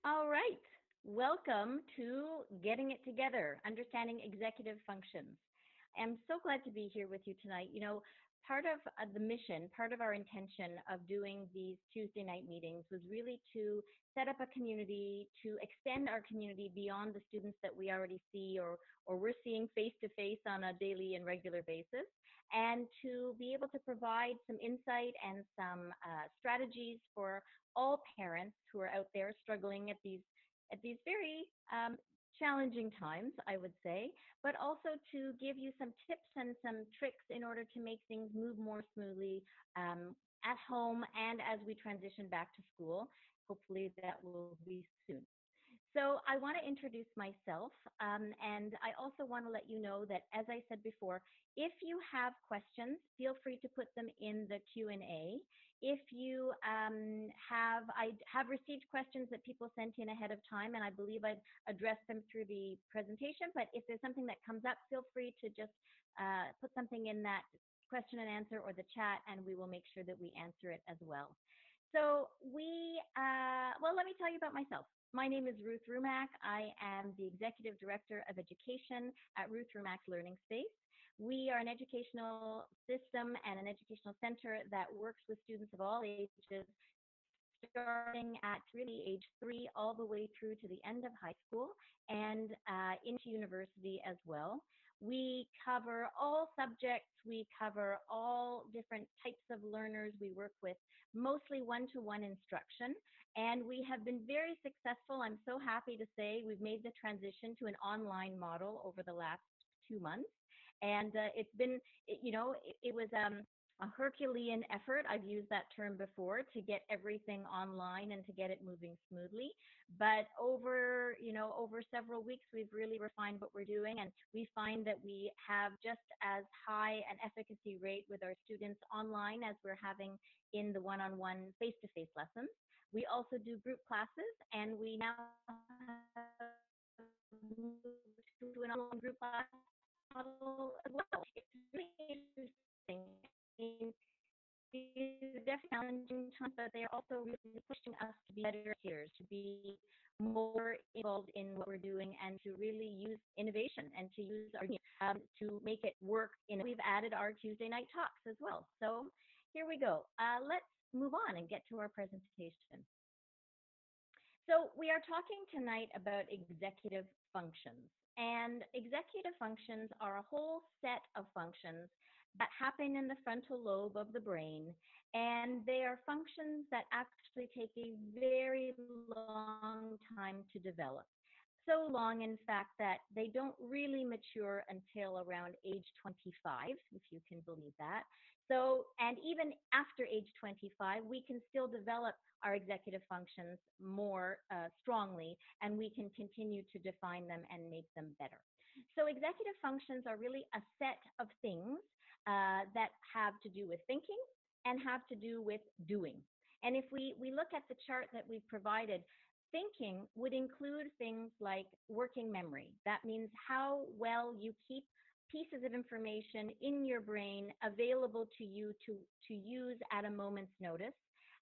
All right. Welcome to Getting It Together, Understanding Executive Functions. I'm so glad to be here with you tonight. Part of the mission, part of our intention of doing these Tuesday night meetings was really to set up a community, to extend our community beyond the students that we already see or we're seeing face to face on a daily and regular basis, and to be able to provide some insight and some strategies for all parents who are out there struggling at these very challenging times, I would say, but also to give you some tips and some tricks in order to make things move more smoothly at home and as we transition back to school. Hopefully, that will be soon. So I want to introduce myself, and I also want to let you know that, as I said before, if you have questions, feel free to put them in the Q&A. If you I have received questions that people sent in ahead of time, and I believe I've addressed them through the presentation. But if there's something that comes up, feel free to just put something in that question and answer or the chat, and we will make sure that we answer it as well. So let me tell you about myself. My name is Ruth Rumack. I am the Executive Director of Education at Ruth Rumack Learning Space. We are an educational system and an educational center that works with students of all ages, starting at really age 3 all the way through to the end of high school and into university as well. We cover all subjects. We cover all different types of learners. We work with mostly one-to-one instruction, and we have been very successful. I'm so happy to say we've made the transition to an online model over the last 2 months. And it's been, it was a Herculean effort. I've used that term before to get everything online and to get it moving smoothly. But over several weeks, we've really refined what we're doing, and we find that we have just as high an efficacy rate with our students online as we're having in the one-on-one face-to-face lessons. We also do group classes, and we now have moved to an online group class model as well. It's really interesting. I mean, these are definitely challenging times, but they are also really pushing us to be better here, to be more involved in what we're doing, and to really use innovation and to use our to make it work. We've added our Tuesday night talks as well. So here we go. Let's move on and get to our presentation. So we are talking tonight about executive functions. And executive functions are a whole set of functions that happen in the frontal lobe of the brain. And they are functions that actually take a very long time to develop. So long, in fact, that they don't really mature until around age 25, if you can believe that. So, and even after age 25, we can still develop our executive functions more strongly, and we can continue to define them and make them better. So executive functions are really a set of things that have to do with thinking and have to do with doing. And if we look at the chart that we've provided, thinking would include things like working memory. That means how well you keep pieces of information in your brain available to you to use at a moment's notice.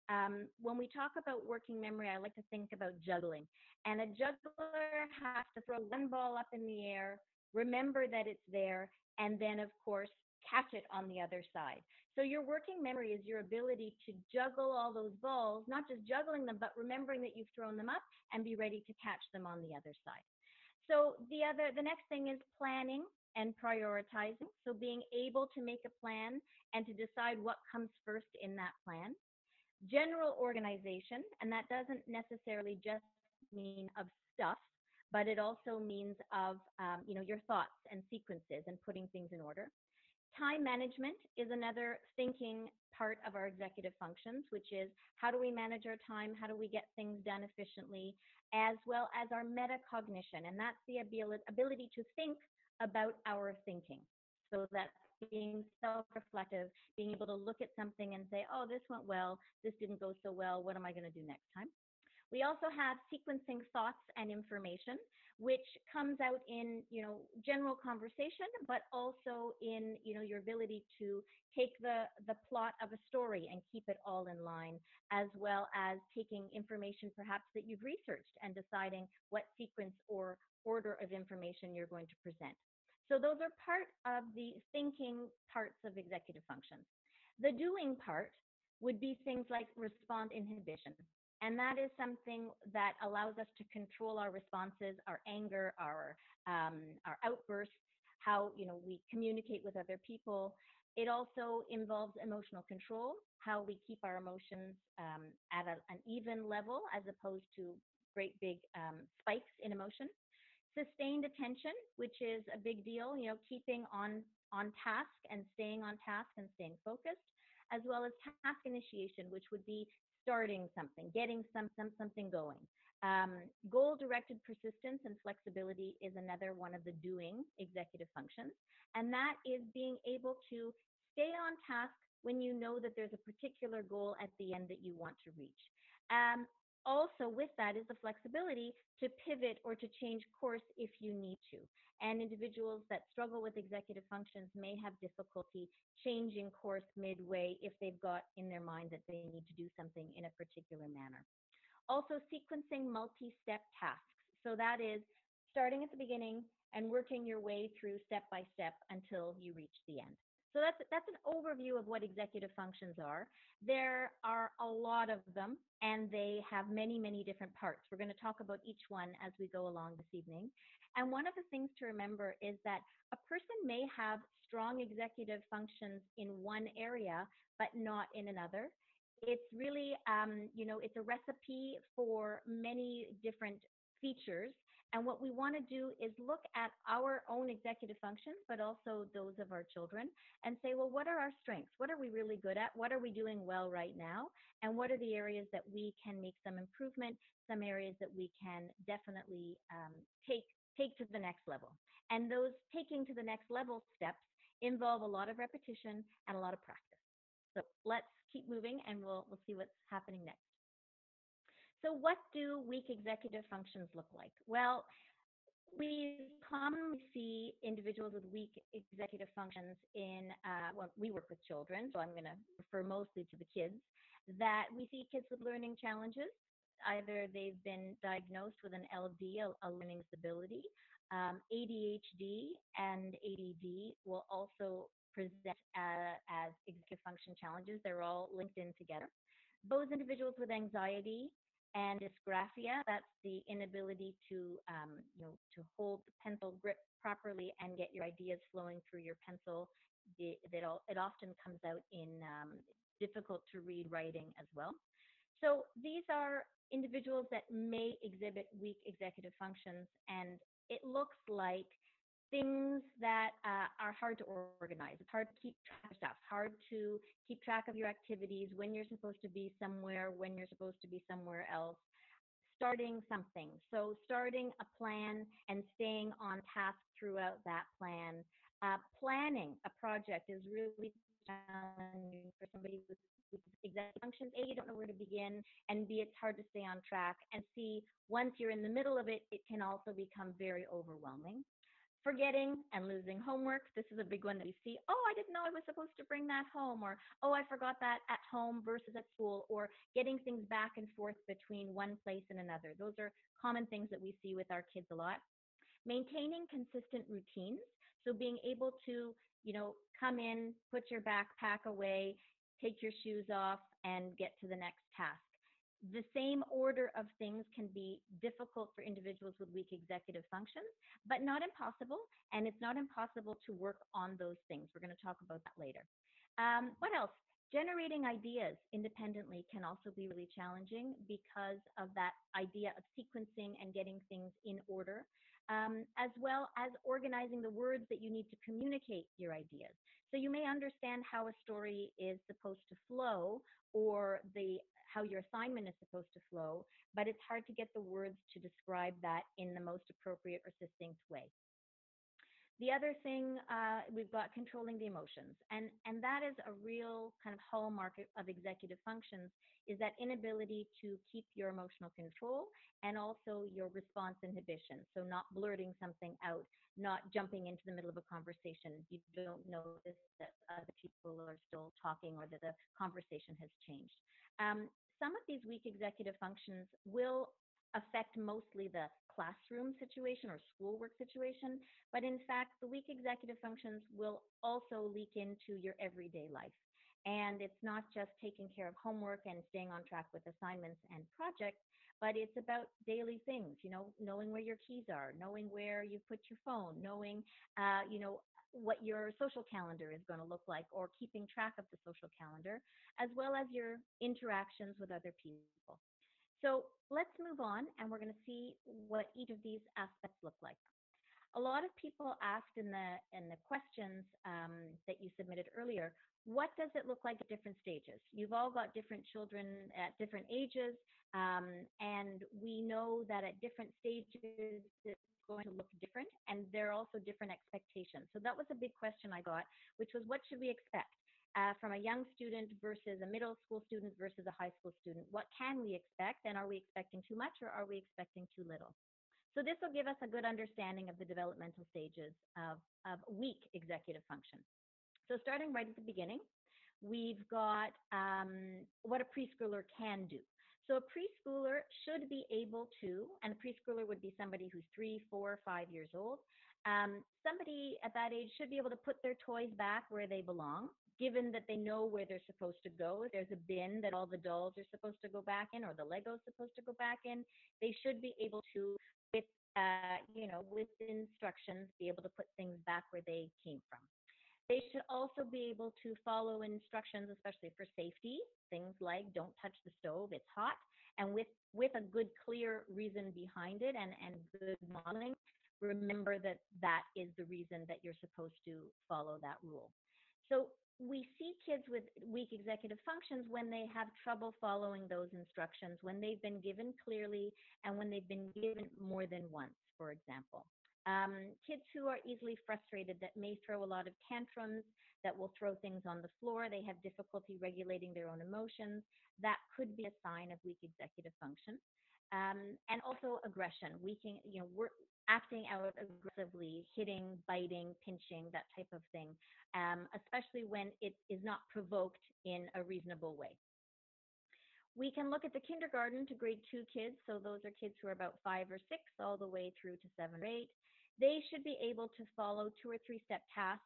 When we talk about working memory, I like to think about juggling. And a juggler has to throw one ball up in the air, remember that it's there, and then, of course, catch it on the other side. So your working memory is your ability to juggle all those balls, not just juggling them, but remembering that you've thrown them up and be ready to catch them on the other side. So the next thing is planning and prioritizing. So being able to make a plan and to decide what comes first in that plan. General organization, and that doesn't necessarily just mean of stuff, but it also means of your thoughts and sequences and putting things in order. Time management is another thinking part of our executive functions, which is how do we manage our time, how do we get things done efficiently, as well as our metacognition, and that's the ability to think about our thinking. So that's being self-reflective, being able to look at something and say, oh, this went well, this didn't go so well, what am I going to do next time? We also have sequencing thoughts and information, which comes out in, general conversation, but also in, your ability to take the plot of a story and keep it all in line, as well as taking information perhaps that you've researched and deciding what sequence or order of information you're going to present. So those are part of the thinking parts of executive functions. The doing part would be things like response inhibition. And that is something that allows us to control our responses, our anger, our outbursts, how we communicate with other people. It also involves emotional control, how we keep our emotions at an even level as opposed to great big spikes in emotion. Sustained attention, which is a big deal, keeping on task and staying focused, as well as task initiation, which would be starting something, getting something going. Goal directed persistence and flexibility is another one of the doing executive functions. And that is being able to stay on task when you know that there's a particular goal at the end that you want to reach. Also, with that is the flexibility to pivot or to change course if you need to. And individuals that struggle with executive functions may have difficulty changing course midway if they've got in their mind that they need to do something in a particular manner. Also, sequencing multi-step tasks. So that is starting at the beginning and working your way through step by step until you reach the end. So that's an overview of what executive functions are. There are a lot of them, and they have many, many different parts. We're going to talk about each one as we go along this evening. And one of the things to remember is that a person may have strong executive functions in one area, but not in another. It's really, it's a recipe for many different features. And what we want to do is look at our own executive functions, but also those of our children, and say, well, what are our strengths? What are we really good at? What are we doing well right now? And what are the areas that we can make some improvement, some areas that we can definitely take to the next level? And those taking to the next level steps involve a lot of repetition and a lot of practice. So let's keep moving, and we'll see what's happening next. So what do weak executive functions look like? Well, we commonly see individuals with weak executive functions when we work with children, so I'm going to refer mostly to the kids, that we see kids with learning challenges. Either they've been diagnosed with an LD, a learning disability. ADHD and ADD will also present as executive function challenges. They're all linked in together. Those individuals with anxiety and dysgraphia, that's the inability to hold the pencil grip properly and get your ideas flowing through your pencil. It often comes out in difficult to read writing as well. So these are individuals that may exhibit weak executive functions, and it looks like things that are hard to organize. It's hard to keep track of stuff, hard to keep track of your activities, when you're supposed to be somewhere, when you're supposed to be somewhere else. Starting something. So starting a plan and staying on task throughout that plan. Planning a project is really challenging for somebody with executive functions. A, you don't know where to begin, and B, it's hard to stay on track. And C, once you're in the middle of it, it can also become very overwhelming. Forgetting and losing homework. This is a big one that we see. Oh, I didn't know I was supposed to bring that home, or oh, I forgot that at home versus at school, or getting things back and forth between one place and another. Those are common things that we see with our kids a lot. Maintaining consistent routines. So being able to, come in, put your backpack away, take your shoes off, and get to the next task. The same order of things can be difficult for individuals with weak executive functions, but not impossible. And it's not impossible to work on those things. We're going to talk about that later. What else? Generating ideas independently can also be really challenging because of that idea of sequencing and getting things in order, as well as organizing the words that you need to communicate your ideas. So you may understand how a story is supposed to flow, or how your assignment is supposed to flow, but it's hard to get the words to describe that in the most appropriate or succinct way. The other thing, we've got controlling the emotions, and that is a real kind of hallmark of executive functions, is that inability to keep your emotional control and also your response inhibition. So not blurting something out, not jumping into the middle of a conversation. You don't notice that other people are still talking or that the conversation has changed. Some of these weak executive functions will affect mostly the classroom situation or schoolwork situation, but in fact, the weak executive functions will also leak into your everyday life. And it's not just taking care of homework and staying on track with assignments and projects, but it's about daily things, knowing where your keys are, knowing where you put your phone, knowing, what your social calendar is going to look like, or keeping track of the social calendar, as well as your interactions with other people. So let's move on, and we're going to see what each of these aspects look like. A lot of people asked in the questions that you submitted earlier, what does it look like at different stages? You've all got different children at different ages, and we know that at different stages it's going to look different, and there are also different expectations. So that was a big question I got, which was, what should we expect? From a young student versus a middle school student versus a high school student? What can we expect, and are we expecting too much or are we expecting too little? So this will give us a good understanding of the developmental stages of weak executive function. So starting right at the beginning, we've got what a preschooler can do. So a preschooler should be able to, and a preschooler would be somebody who's 3, 4, 5 years old. Somebody at that age should be able to put their toys back where they belong, given that they know where they're supposed to go. If there's a bin that all the dolls are supposed to go back in, or the Legos supposed to go back in, they should be able to, with with instructions, be able to put things back where they came from. They should also be able to follow instructions, especially for safety, things like don't touch the stove, it's hot, and with a good, clear reason behind it, and good modeling. Remember that that is the reason that you're supposed to follow that rule. So we see kids with weak executive functions when they have trouble following those instructions, when they've been given clearly, and when they've been given more than once, for example. Kids who are easily frustrated, that may throw a lot of tantrums, that will throw things on the floor, they have difficulty regulating their own emotions, that could be a sign of weak executive function. And also aggression, we're acting out aggressively, hitting, biting, pinching, that type of thing, especially when it is not provoked in a reasonable way. We can look at the kindergarten to grade 2 kids. So those are kids who are about 5 or 6 all the way through to 7 or 8. They should be able to follow 2 or 3-step tasks,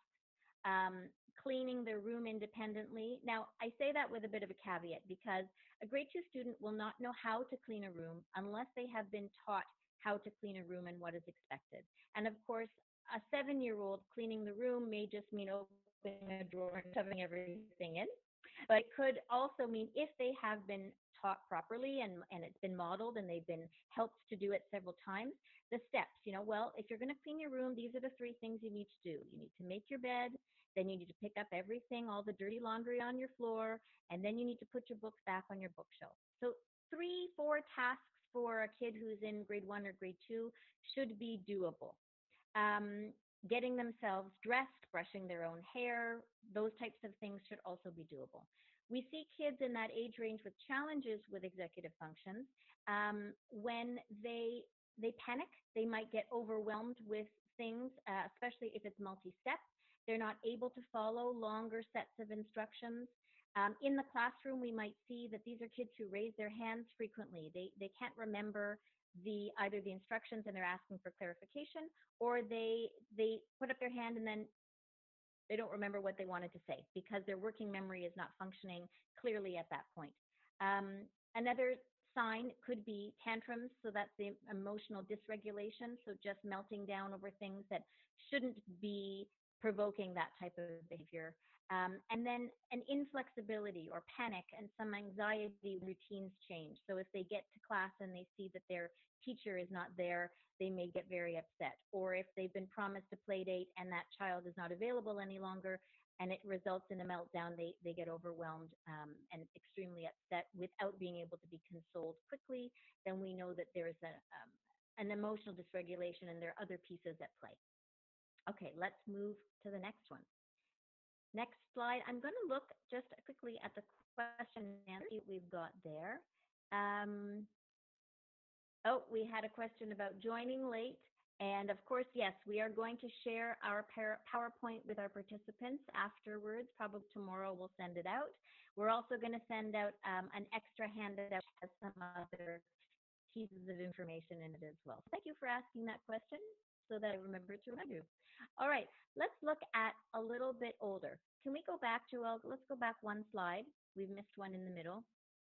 cleaning their room independently. Now, I say that with a bit of a caveat, because a grade 2 student will not know how to clean a room unless they have been taught how to clean a room and what is expected. And of course, a 7-year-old cleaning the room may just mean opening a drawer and shoving everything in. But it could also mean, if they have been taught properly and it's been modeled and they've been helped to do it several times, the steps, well, if you're going to clean your room, these are the 3 things you need to do. You need to make your bed, then you need to pick up everything, all the dirty laundry on your floor, and then you need to put your books back on your bookshelf. So 3, 4 tasks for a kid who's in grade 1 or grade 2 should be doable. Getting themselves dressed, brushing their own hair, those types of things should also be doable. We see kids in that age range with challenges with executive functions when they panic. They might get overwhelmed with things, especially if it's multi-step. They're not able to follow longer sets of instructions. In the classroom, we might see that these are kids who raise their hands frequently. They can't remember either the instructions and they're asking for clarification, or they put up their hand and then they don't remember what they wanted to say because their working memory is not functioning clearly at that point. Another sign could be tantrums, so that's the emotional dysregulation, so just melting down over things that shouldn't be provoking that type of behavior. And then an inflexibility or panic and some anxiety when routines change. So if they get to class and they see that their teacher is not there, they may get very upset. Or if they've been promised a play date and that child is not available any longer and it results in a meltdown, they get overwhelmed and extremely upset without being able to be consoled quickly, then we know that there is an emotional dysregulation and there are other pieces at play. Okay, let's move to the next one. Next slide. I'm going to look just quickly at the question and answer we've got there. Um, oh, we had a question about joining late. And of course, yes, we are going to share our PowerPoint with our participants afterwards. Probably tomorrow we'll send it out. We're also going to send out an extra handout that has some other pieces of information in it as well. So thank you for asking that question so that I remember to remind you. All right, let's look at a little bit older. Can we go back, Joelle? Let's go back one slide. We've missed one in the middle.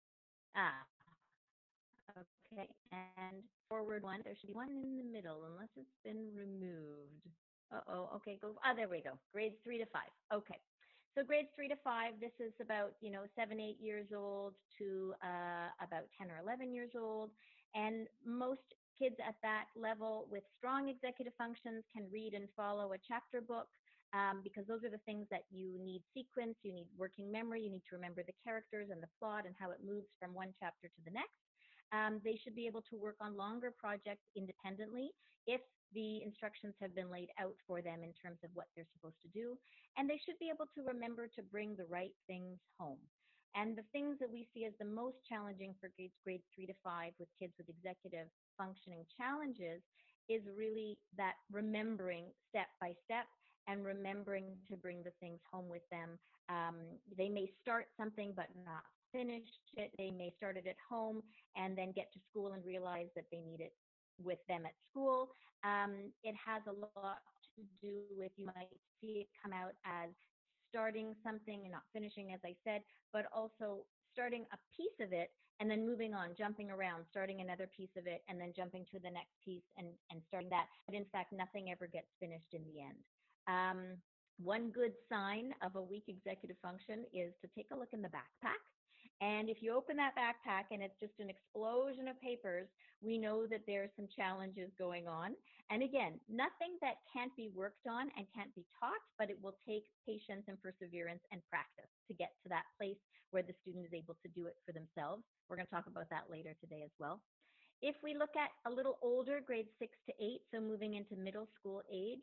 Okay, and forward one. There should be one in the middle unless it's been removed. Uh-oh, okay, go. There we go. Grades 3 to 5. Okay. So grades 3 to 5, this is about, 7, 8 years old to about 10 or 11 years old. And most kids at that level with strong executive functions can read and follow a chapter book because those are the things that you need sequence, you need working memory, you need to remember the characters and the plot and how it moves from one chapter to the next. They should be able to work on longer projects independently if the instructions have been laid out for them in terms of what they're supposed to do. And they should be able to remember to bring the right things home. And the things that we see as the most challenging for grades 3 to 5 with kids with executive functioning challenges is really that remembering step by step and remembering to bring the things home with them. They may start something but not finish it. They may start it at home and then get to school and realize that they need it with them at school. It has a lot to do with, you might see it come out as starting something and not finishing, as I said, but also starting a piece of it and then moving on, jumping around, starting another piece of it and then jumping to the next piece and starting that. But in fact, nothing ever gets finished in the end. One good sign of a weak executive function is to take a look in the backpack. And if you open that backpack and it's just an explosion of papers, we know that there are some challenges going on. And again, nothing that can't be worked on and can't be taught, but it will take patience and perseverance and practice to get to that place where the student is able to do it for themselves. We're going to talk about that later today as well. If we look at a little older, grades 6 to 8, so moving into middle school age,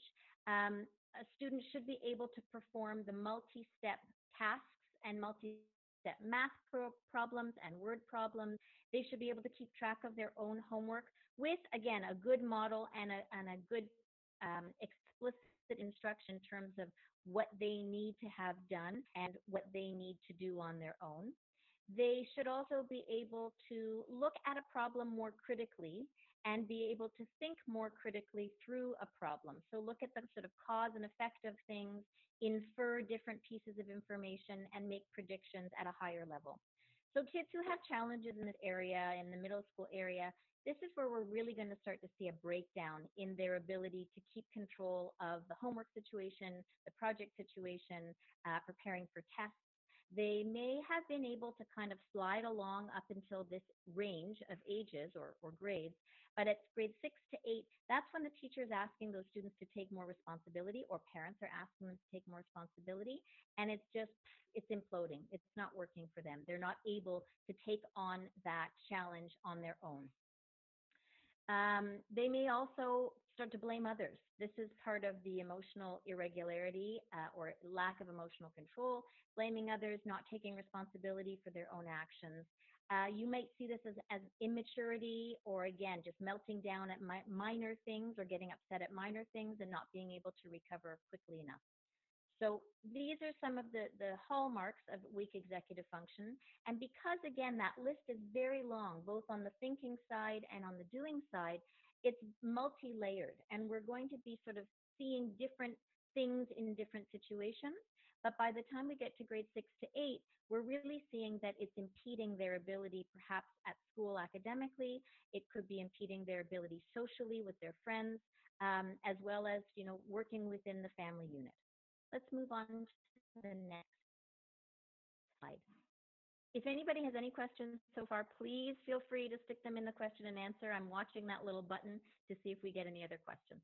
a student should be able to perform the multi-step tasks and multi-step math problems and word problems. They should be able to keep track of their own homework with, again, a good model and a good explicit instruction in terms of what they need to have done and what they need to do on their own. They should also be able to look at a problem more critically and be able to think more critically through a problem. So look at the sort of cause and effect of things, infer different pieces of information, and make predictions at a higher level. So kids who have challenges in this area, in the middle school area, this is where we're really going to start to see a breakdown in their ability to keep control of the homework situation, the project situation, preparing for tests. They may have been able to kind of slide along up until this range of ages or grades, but at grade 6 to 8, that's when the teacher is asking those students to take more responsibility, or parents are asking them to take more responsibility, and it's imploding. It's not working for them. They're not able to take on that challenge on their own. They may also start to blame others. This is part of the emotional irregularity or lack of emotional control, blaming others, not taking responsibility for their own actions. You might see this as immaturity, or again, just melting down at minor things or getting upset at minor things and not being able to recover quickly enough. So these are some of the hallmarks of weak executive function. And because, again, that list is very long, both on the thinking side and on the doing side, it's multi-layered. And we're going to be sort of seeing different things in different situations. But by the time we get to grade 6 to 8, we're really seeing that it's impeding their ability perhaps at school academically. It could be impeding their ability socially with their friends, as well as, working within the family unit. Let's move on to the next slide. If anybody has any questions so far, please feel free to stick them in the question and answer. I'm watching that little button to see if we get any other questions.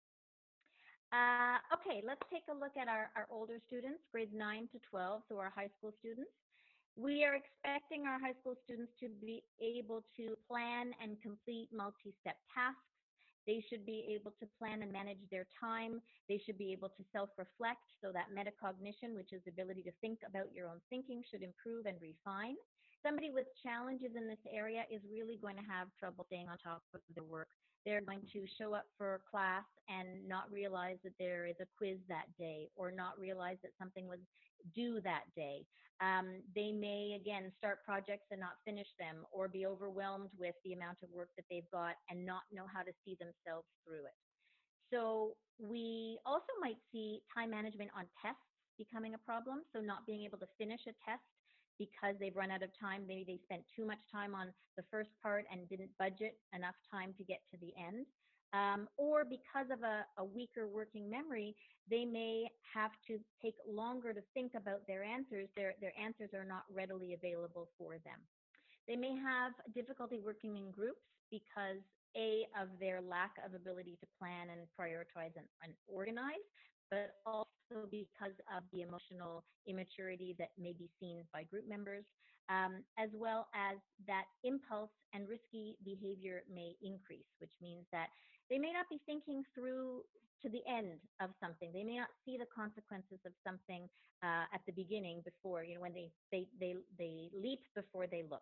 Okay, let's take a look at our older students, grades 9 to 12, so our high school students. We are expecting our high school students to be able to plan and complete multi-step tasks. They should be able to plan and manage their time. They should be able to self-reflect, so that metacognition, which is the ability to think about your own thinking, should improve and refine. Somebody with challenges in this area is really going to have trouble staying on top of their work. They're going to show up for class and not realize that there is a quiz that day, or not realize that something was due that day. They may, again, start projects and not finish them, or be overwhelmed with the amount of work that they've got and not know how to see themselves through it. So we also might see time management on tests becoming a problem. So not being able to finish a test because they've run out of time. Maybe they spent too much time on the first part and didn't budget enough time to get to the end. Or because of a weaker working memory, they may have to take longer to think about their answers. Their answers are not readily available for them. They may have difficulty working in groups because of their lack of ability to plan and prioritize and organize, but also because of the emotional immaturity that may be seen by group members, as well as that impulse and risky behavior may increase, which means that they may not be thinking through to the end of something. They may not see the consequences of something at the beginning, before, when they leap before they look.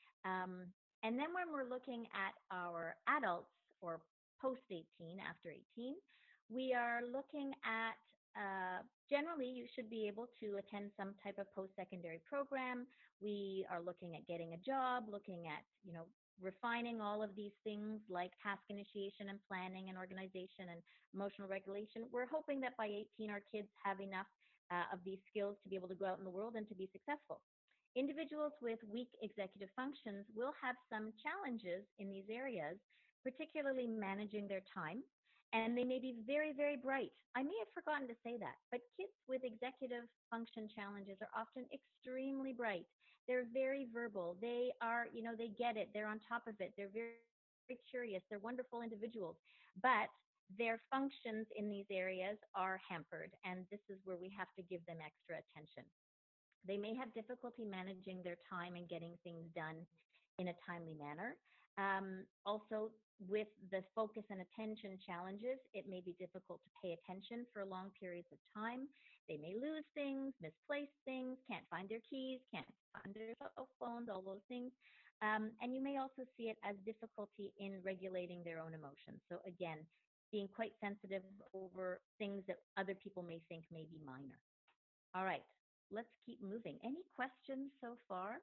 And then when we're looking at our adults, or post 18, after 18, we are looking at generally you should be able to attend some type of post-secondary program. We are looking at getting a job, looking at, refining all of these things like task initiation and planning and organization and emotional regulation. We're hoping that by 18, our kids have enough of these skills to be able to go out in the world and to be successful. Individuals with weak executive functions will have some challenges in these areas, particularly managing their time, and they may be very, very bright. I may have forgotten to say that, but kids with executive function challenges are often extremely bright. They're very verbal. They are, they get it. They're on top of it. They're very, very curious. They're wonderful individuals, but their functions in these areas are hampered, and this is where we have to give them extra attention. They may have difficulty managing their time and getting things done in a timely manner. Also, with the focus and attention challenges, it may be difficult to pay attention for long periods of time. They may lose things, misplace things, can't find their keys, can't find their cell phones, all those things. And you may also see it as difficulty in regulating their own emotions. So again, being quite sensitive over things that other people may think may be minor. All right, let's keep moving. Any questions so far?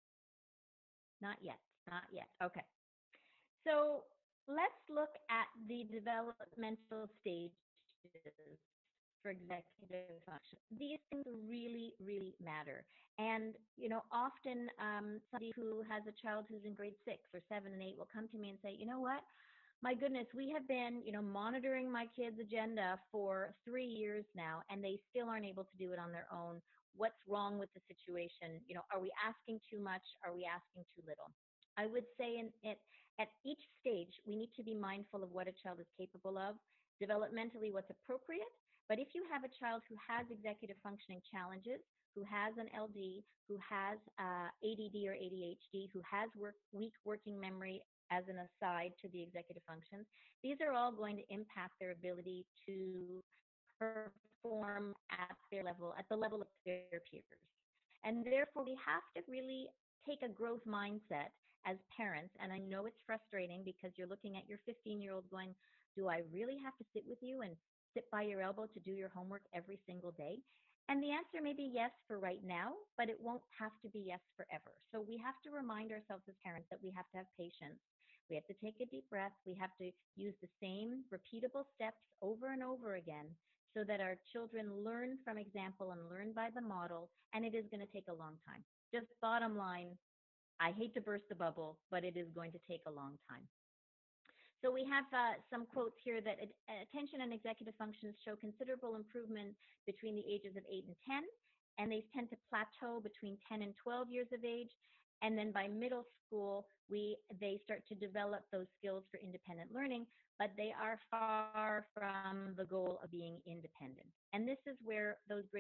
Not yet, not yet. Okay. So let's look at the developmental stages for executive function. These things really, really matter. And, often somebody who has a child who's in grade 6 or 7 and 8 will come to me and say, you know what? My goodness, we have been, monitoring my kids' agenda for 3 years now, and they still aren't able to do it on their own. What's wrong with the situation? Are we asking too much? Are we asking too little? I would say at each stage, we need to be mindful of what a child is capable of, developmentally what's appropriate. But if you have a child who has executive functioning challenges, who has an LD, who has ADD or ADHD, who has weak working memory, as an aside to the executive functions, these are all going to impact their ability to perform at the level of their peers. And therefore, we have to really take a growth mindset as parents. And I know it's frustrating because you're looking at your 15-year-old going, do I really have to sit with you and sit by your elbow to do your homework every single day? And the answer may be yes for right now, but it won't have to be yes forever. So we have to remind ourselves as parents that we have to have patience. We have to take a deep breath. We have to use the same repeatable steps over and over again so that our children learn from example and learn by the model, and it is going to take a long time. Just bottom line, I hate to burst the bubble, but it is going to take a long time. So we have some quotes here that attention and executive functions show considerable improvement between the ages of 8 and 10, and they tend to plateau between 10 and 12 years of age. And then by middle school, they start to develop those skills for independent learning, but they are far from the goal of being independent. And this is where those grade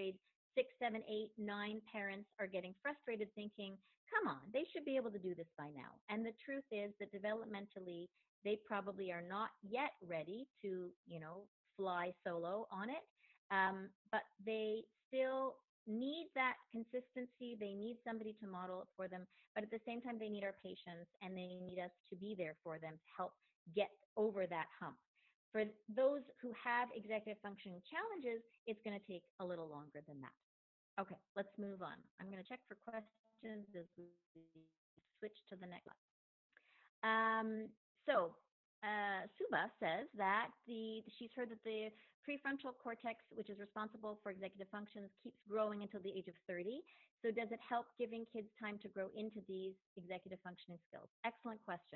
6, 7, 8, 9 parents are getting frustrated thinking, come on, they should be able to do this by now. And the truth is that developmentally, they probably are not yet ready to, fly solo on it. But they still need that consistency. They need somebody to model it for them. But at the same time, they need our patience and they need us to be there for them to help get over that hump. For those who have executive functioning challenges, it's going to take a little longer than that. Okay, let's move on. I'm going to check for questions as we switch to the next slide. Suba says that she's heard that the prefrontal cortex, which is responsible for executive functions, keeps growing until the age of 30. So does it help giving kids time to grow into these executive functioning skills? Excellent question.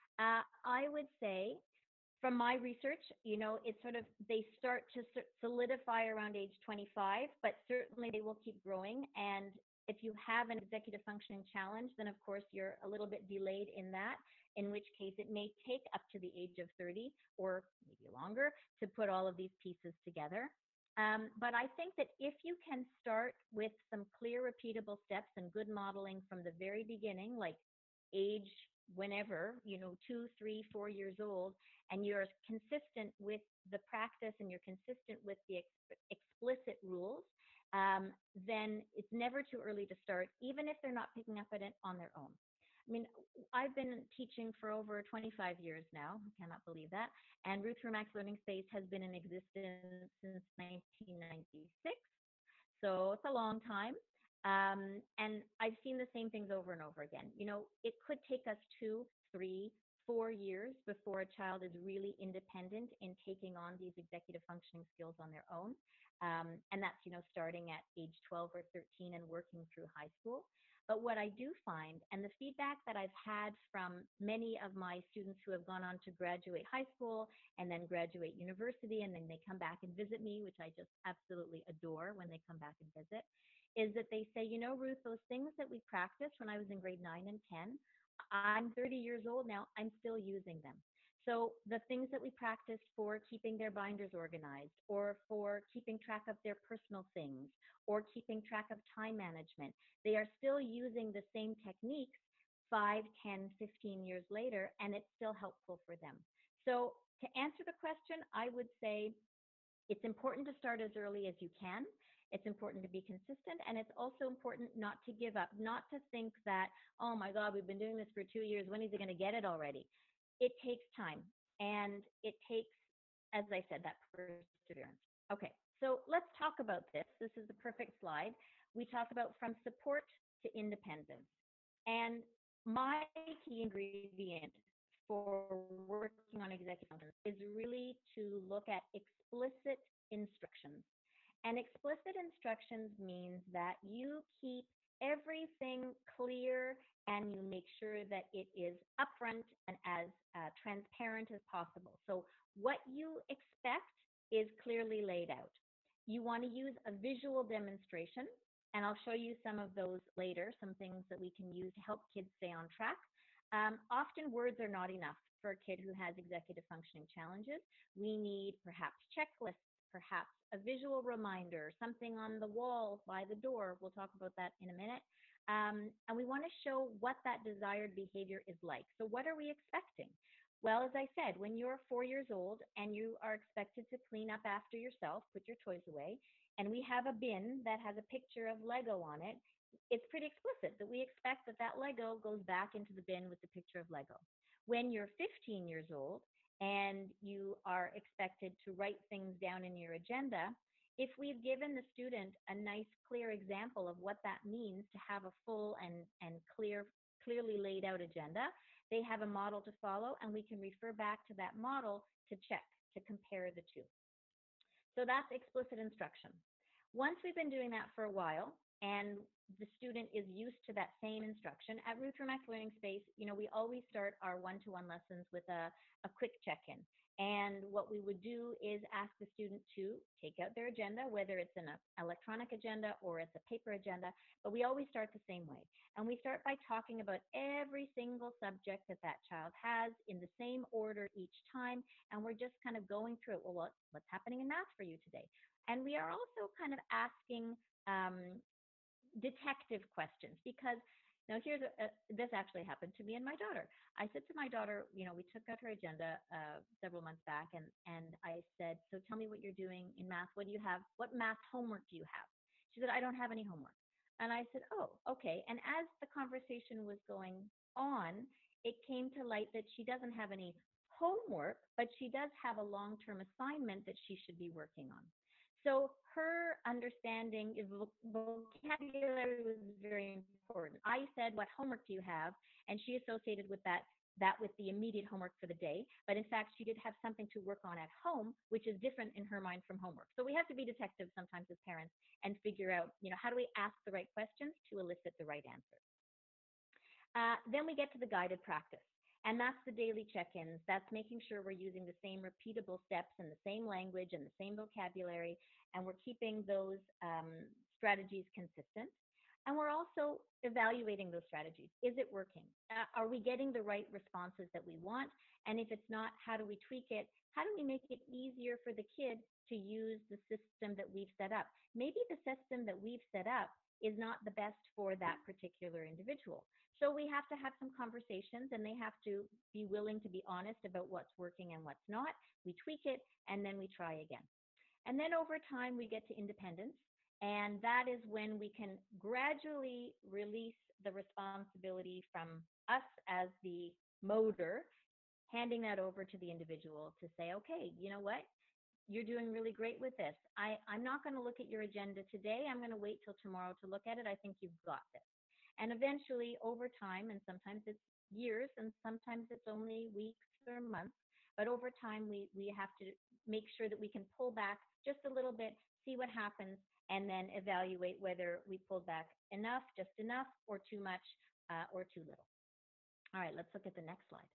I would say from my research, it's sort of, they start to solidify around age 25, but certainly they will keep growing. And if you have an executive functioning challenge, then of course you're a little bit delayed in that, in which case it may take up to the age of 30 or maybe longer to put all of these pieces together. But I think that if you can start with some clear, repeatable steps and good modeling from the very beginning, like age whenever, 2, 3, 4 years old, and you're consistent with the practice and you're consistent with the explicit rules, then it's never too early to start, even if they're not picking up on their own. I mean, I've been teaching for over 25 years now. I cannot believe that. And Ruth for Max Learning Space has been in existence since 1996. So it's a long time. And I've seen the same things over and over again. It could take us 2, 3, 4 years before a child is really independent in taking on these executive functioning skills on their own. And that's, starting at age 12 or 13 and working through high school. But what I do find, and the feedback that I've had from many of my students who have gone on to graduate high school and then graduate university, and then they come back and visit me, which I just absolutely adore when they come back and visit, is that they say, Ruth, those things that we practiced when I was in grade 9 and 10, I'm 30 years old now, I'm still using them. So the things that we practiced for keeping their binders organized, or for keeping track of their personal things, or keeping track of time management, they are still using the same techniques 5, 10, 15 years later, and it's still helpful for them. So to answer the question, I would say it's important to start as early as you can. It's important to be consistent, and it's also important not to give up, not to think that, oh my God, we've been doing this for 2 years, when is he going to get it already? It takes time, and it takes, as I said, that perseverance. Okay, so let's talk about this. This is the perfect slide. We talk about from support to independence. And my key ingredient for working on executive functions is really to look at explicit instructions. And explicit instructions means that you keep everything clear and you make sure that it is upfront and as transparent as possible. So what you expect is clearly laid out. You want to use a visual demonstration, and I'll show you some of those later, some things that we can use to help kids stay on track. Often words are not enough for a kid who has executive functioning challenges. We need perhaps checklists, perhaps a visual reminder, something on the wall by the door. We'll talk about that in a minute. And we want to show what that desired behavior is like. So what are we expecting? Well, as I said, when you're 4 years old and you are expected to clean up after yourself, put your toys away, and we have a bin that has a picture of Lego on it, it's pretty explicit that we expect that that Lego goes back into the bin with the picture of Lego. When you're 15 years old and you are expected to write things down in your agenda, if we've given the student a nice, clear example of what that means to have a full and clearly laid out agenda, they have a model to follow, and we can refer back to that model to check, to compare the two. So that's explicit instruction. Once we've been doing that for a while, and the student is used to that same instruction, at Ruth for Max Learning Space, we always start our one-to-one lessons with a quick check-in. And what we would do is ask the student to take out their agenda, whether it's an electronic agenda or it's a paper agenda, but we always start the same way. And we start by talking about every single subject that that child has in the same order each time, and we're just kind of going through it. Well, what's happening in math for you today? And we are also kind of asking um, detective questions, because now here's this actually happened to me and my daughter. I said to my daughter, we took out her agenda several months back, and I said, so tell me what you're doing in math. What do you have? What math homework do you have? She said, I don't have any homework. And I said, oh, okay. And as the conversation was going on, it came to light that she doesn't have any homework, but she does have a long-term assignment that she should be working on. So her understanding of vocabulary was very important. I said, what homework do you have? And she associated with that with the immediate homework for the day. But in fact, she did have something to work on at home, which is different in her mind from homework. So we have to be detectives sometimes as parents and figure out, how do we ask the right questions to elicit the right answer. Then we get to the guided practice. And that's the daily check-ins. That's making sure we're using the same repeatable steps and the same language and the same vocabulary, and we're keeping those strategies consistent. And we're also evaluating those strategies. Is it working? Are we getting the right responses that we want? And if it's not, how do we tweak it? How do we make it easier for the kid to use the system that we've set up? Maybe the system that we've set up is not the best for that particular individual. So we have to have some conversations, and they have to be willing to be honest about what's working and what's not. We tweak it, and then we try again. And then over time, we get to independence. And that is when we can gradually release the responsibility from us as the motor, handing that over to the individual to say, okay, you know what? You're doing really great with this. I'm not going to look at your agenda today. I'm going to wait till tomorrow to look at it. I think you've got this. And eventually, over time, and sometimes it's years, and sometimes it's only weeks or months, but over time, we have to make sure that we can pull back just a little bit, see what happens, and then evaluate whether we pulled back enough, just enough, or too much, or too little. All right, let's look at the next slide.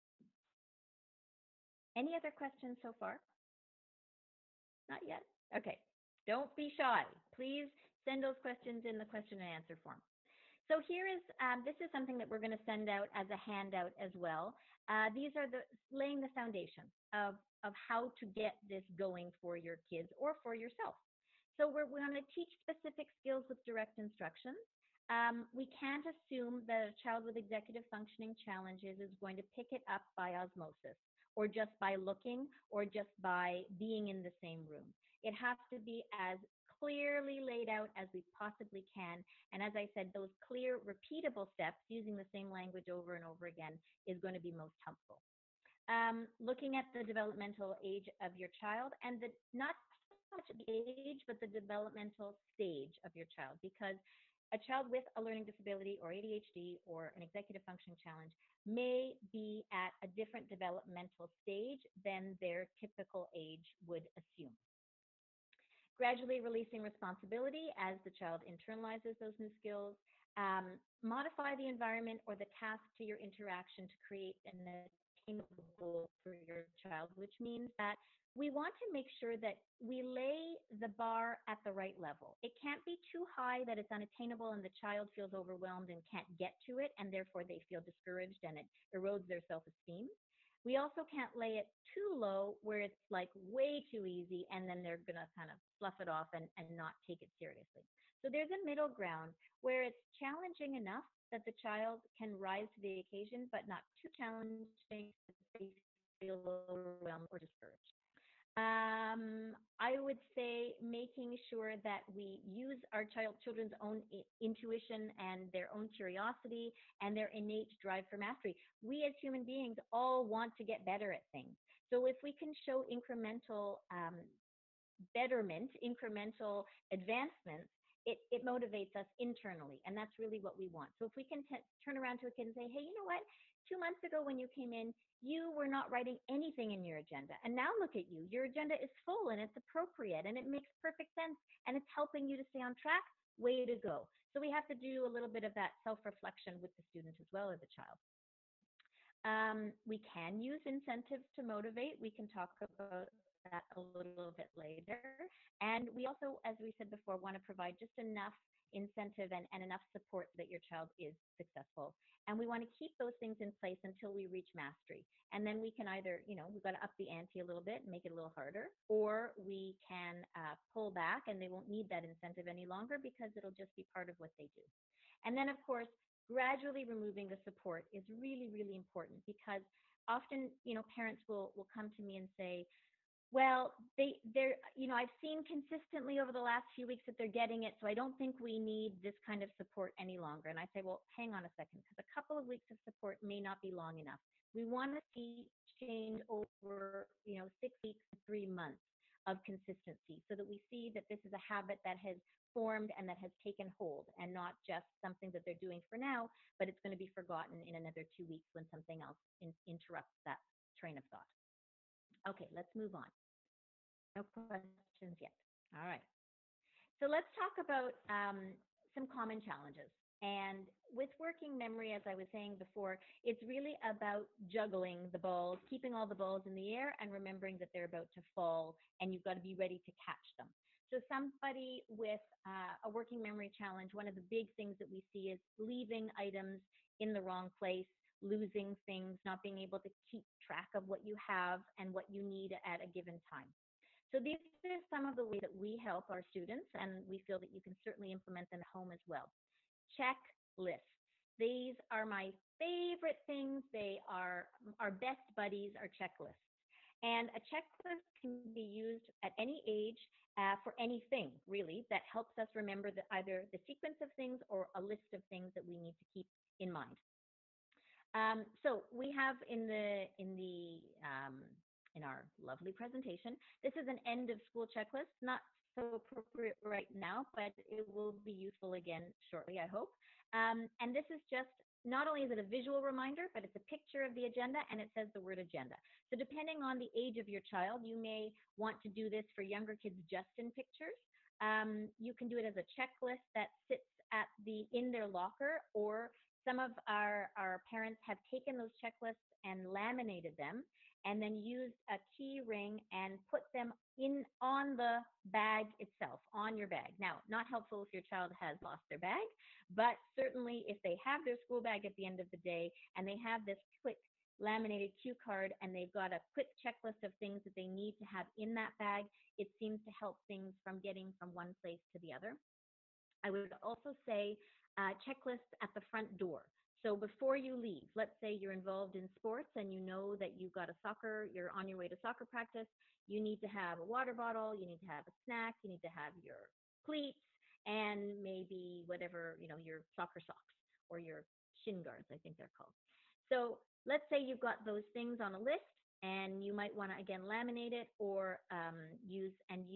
Any other questions so far? Not yet? Okay. Don't be shy. Please send those questions in the question and answer form. So here is, this is something that we're going to send out as a handout as well. These are laying the foundation of how to get this going for your kids or for yourself. So we're going to teach specific skills with direct instructions. We can't assume that a child with executive functioning challenges is going to pick it up by osmosis, or just by looking, or just by being in the same room. It has to be as clearly laid out as we possibly can. And as I said, those clear, repeatable steps using the same language over and over again is going to be most helpful. Looking at the developmental age of your child, and not so much the age, but the developmental stage of your child, because a child with a learning disability or ADHD or an executive functioning challenge may be at a different developmental stage than their typical age would assume. Gradually releasing responsibility as the child internalizes those new skills. Modify the environment or the task to your interaction to create an attainable goal for your child, which means that we want to make sure that we lay the bar at the right level. It can't be too high that it's unattainable and the child feels overwhelmed and can't get to it, and therefore they feel discouraged and it erodes their self-esteem. We also can't lay it too low where it's like way too easy and then they're going to kind of slough it off and not take it seriously. So there's a middle ground where it's challenging enough that the child can rise to the occasion, but not too challenging that they feel overwhelmed or discouraged. I would say making sure that we use our children's own intuition and their own curiosity and their innate drive for mastery. We as human beings all want to get better at things. So if we can show incremental betterment, incremental advancements, it motivates us internally, and that's really what we want. So if we can turn around to a kid and say, hey, you know what? 2 months ago when you came in, you were not writing anything in your agenda. And now look at you. Your agenda is full and it's appropriate and it makes perfect sense and it's helping you to stay on track. Way to go. So we have to do a little bit of that self-reflection with the student as well as the child. We can use incentives to motivate. We can talk about that a little bit later. And we also, as we said before, want to provide just enough incentive and enough support so that your child is successful. And we want to keep those things in place until we reach mastery. And then we can either, we've got to up the ante a little bit and make it a little harder, or we can pull back and they won't need that incentive any longer because it'll just be part of what they do. And then, of course, gradually removing the support is really, really important because often, parents will come to me and say, well, I've seen consistently over the last few weeks that they're getting it, so I don't think we need this kind of support any longer. And I say, well, hang on a second, because a couple of weeks of support may not be long enough. We want to see change over, 6 weeks to 3 months of consistency so that we see that this is a habit that has formed and that has taken hold and not just something that they're doing for now, but it's going to be forgotten in another 2 weeks when something else interrupts that train of thought. Okay, let's move on. No questions yet. All right. So let's talk about some common challenges. And with working memory, as I was saying before, it's really about juggling the balls, keeping all the balls in the air and remembering that they're about to fall and you've got to be ready to catch them. So somebody with a working memory challenge, one of the big things that we see is leaving items in the wrong place, losing things, not being able to keep track of what you have and what you need at a given time. So these are some of the ways that we help our students, and we feel that you can certainly implement them at home as well. Checklists. These are my favorite things. They are our best buddies, are checklists. And a checklist can be used at any age for anything, really, that helps us remember either the sequence of things or a list of things that we need to keep in mind. So we have in our lovely presentation, this is an end of school checklist, not so appropriate right now, but it will be useful again shortly, I hope. And this is just, not only is it a visual reminder, but it's a picture of the agenda and it says the word agenda. So depending on the age of your child, you may want to do this for younger kids just in pictures. You can do it as a checklist that sits in their locker, or some of our parents have taken those checklists and laminated them and then used a key ring and put them on the bag itself, on your bag. Now, not helpful if your child has lost their bag, but certainly if they have their school bag at the end of the day and they have this quick laminated cue card and they've got a quick checklist of things that they need to have in that bag, it seems to help things from getting from one place to the other. I would also say checklists at the front door. So before you leave, let's say you're involved in sports and you know that you're on your way to soccer practice, you need to have a water bottle, you need to have a snack, you need to have your cleats, and maybe whatever, your soccer socks or your shin guards, I think they're called. So let's say you've got those things on a list and you might want to, again, laminate it or use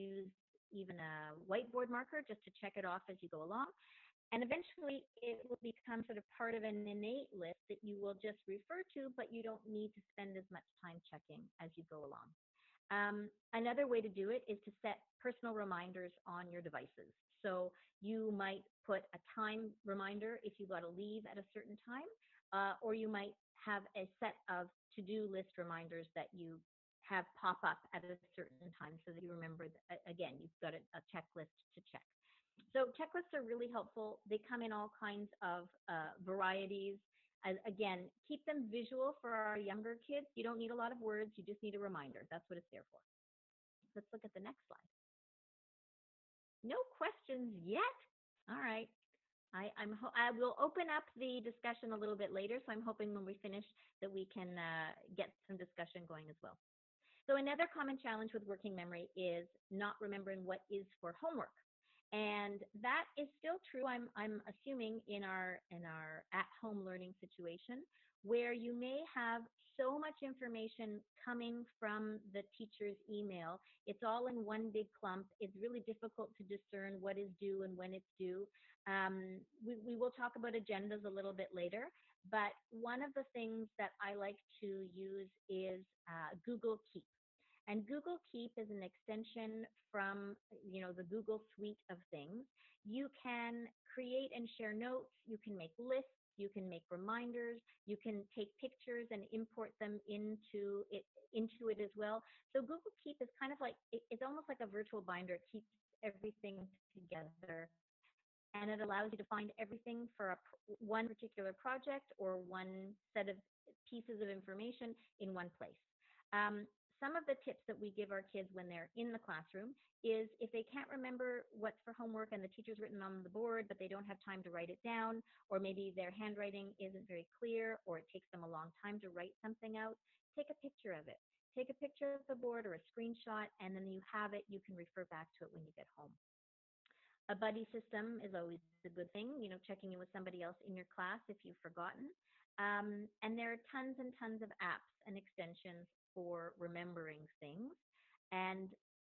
even a whiteboard marker just to check it off as you go along. And eventually it will become sort of part of an innate list that you will just refer to, but you don't need to spend as much time checking as you go along. Another way to do it is to set personal reminders on your devices. So you might put a time reminder if you got to leave at a certain time, or you might have a set of to-do list reminders that you have pop up at a certain time so that you remember that, again, you've got a checklist to check. So checklists are really helpful. They come in all kinds of varieties. Again, keep them visual for our younger kids. You don't need a lot of words. You just need a reminder. That's what it's there for. Let's look at the next slide. No questions yet? All right. I will open up the discussion a little bit later, so I'm hoping when we finish that we can get some discussion going as well. So another common challenge with working memory is not remembering what is for homework. And that is still true, I'm assuming, in our at-home learning situation, where you may have so much information coming from the teacher's email. It's all in one big clump. It's really difficult to discern what is due and when it's due. We will talk about agendas a little bit later, but one of the things that I like to use is Google Keep. And Google Keep is an extension from, the Google suite of things. You can create and share notes. You can make lists. You can make reminders. You can take pictures and import them into it as well. So Google Keep is kind of like, it's almost like a virtual binder. It keeps everything together and it allows you to find everything for one particular project or one set of pieces of information in one place. Um, some of the tips that we give our kids when they're in the classroom is if they can't remember what's for homework and the teacher's written on the board, but they don't have time to write it down, or maybe their handwriting isn't very clear, or it takes them a long time to write something out, take a picture of it. Take a picture of the board or a screenshot, and then you have it. You can refer back to it when you get home. A buddy system is always a good thing, checking in with somebody else in your class if you've forgotten. And there are tons and tons of apps and extensions for remembering things. And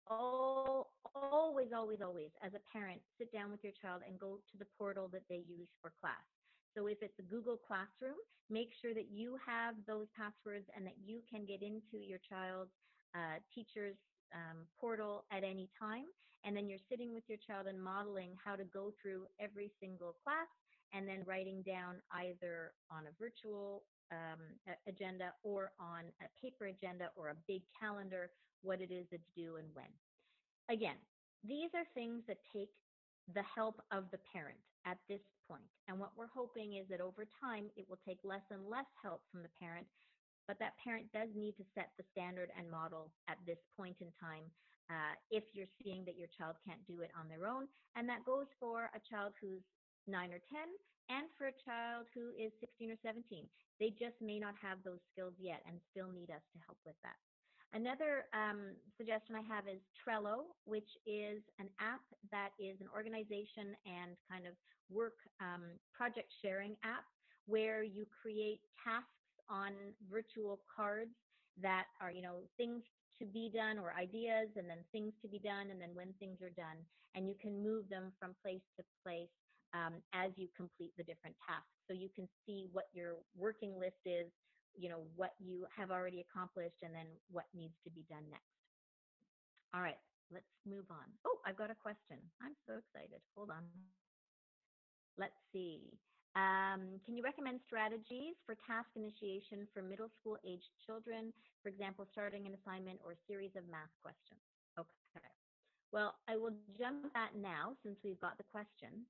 always, always, always, as a parent, sit down with your child and go to the portal that they use for class. So if it's a Google Classroom, make sure that you have those passwords and that you can get into your child's teacher's portal at any time. And then you're sitting with your child and modeling how to go through every single class and then writing down either on a virtual agenda or on a paper agenda or a big calendar what it is that you do and when. Again, these are things that take the help of the parent at this point. And what we're hoping is that over time, it will take less and less help from the parent, but that parent does need to set the standard and model at this point in time if you're seeing that your child can't do it on their own. And that goes for a child who's 9 or 10 and for a child who is 16 or 17. They just may not have those skills yet and still need us to help with that. Another suggestion I have is Trello, which is an app that is an organization and kind of work project sharing app where you create tasks on virtual cards that are, things to be done or ideas and then things to be done and then when things are done. And you can move them from place to place as you complete the different tasks. So you can see what your working list is, what you have already accomplished and then what needs to be done next. All right, let's move on. Oh, I've got a question. I'm so excited. Hold on. Let's see. Can you recommend strategies for task initiation for middle school aged children? For example, starting an assignment or a series of math questions. Okay. Well, I will jump that now since we've got the question.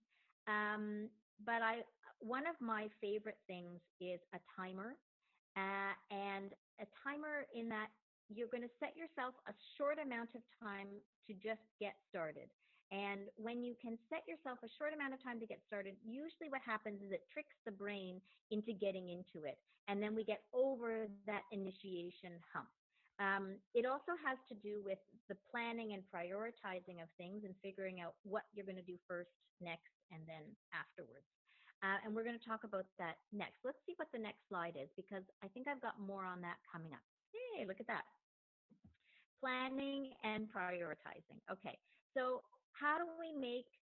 But one of my favorite things is a timer. And a timer in that you're going to set yourself a short amount of time to just get started. And when you can set yourself a short amount of time to get started, usually what happens is it tricks the brain into getting into it. And then we get over that initiation hump. It also has to do with the planning and prioritizing of things and figuring out what you're going to do first, next, and then afterwards. And we're going to talk about that next. Let's see what the next slide is because I think I've got more on that coming up. Hey, look at that. Planning and prioritizing. Okay, so how do we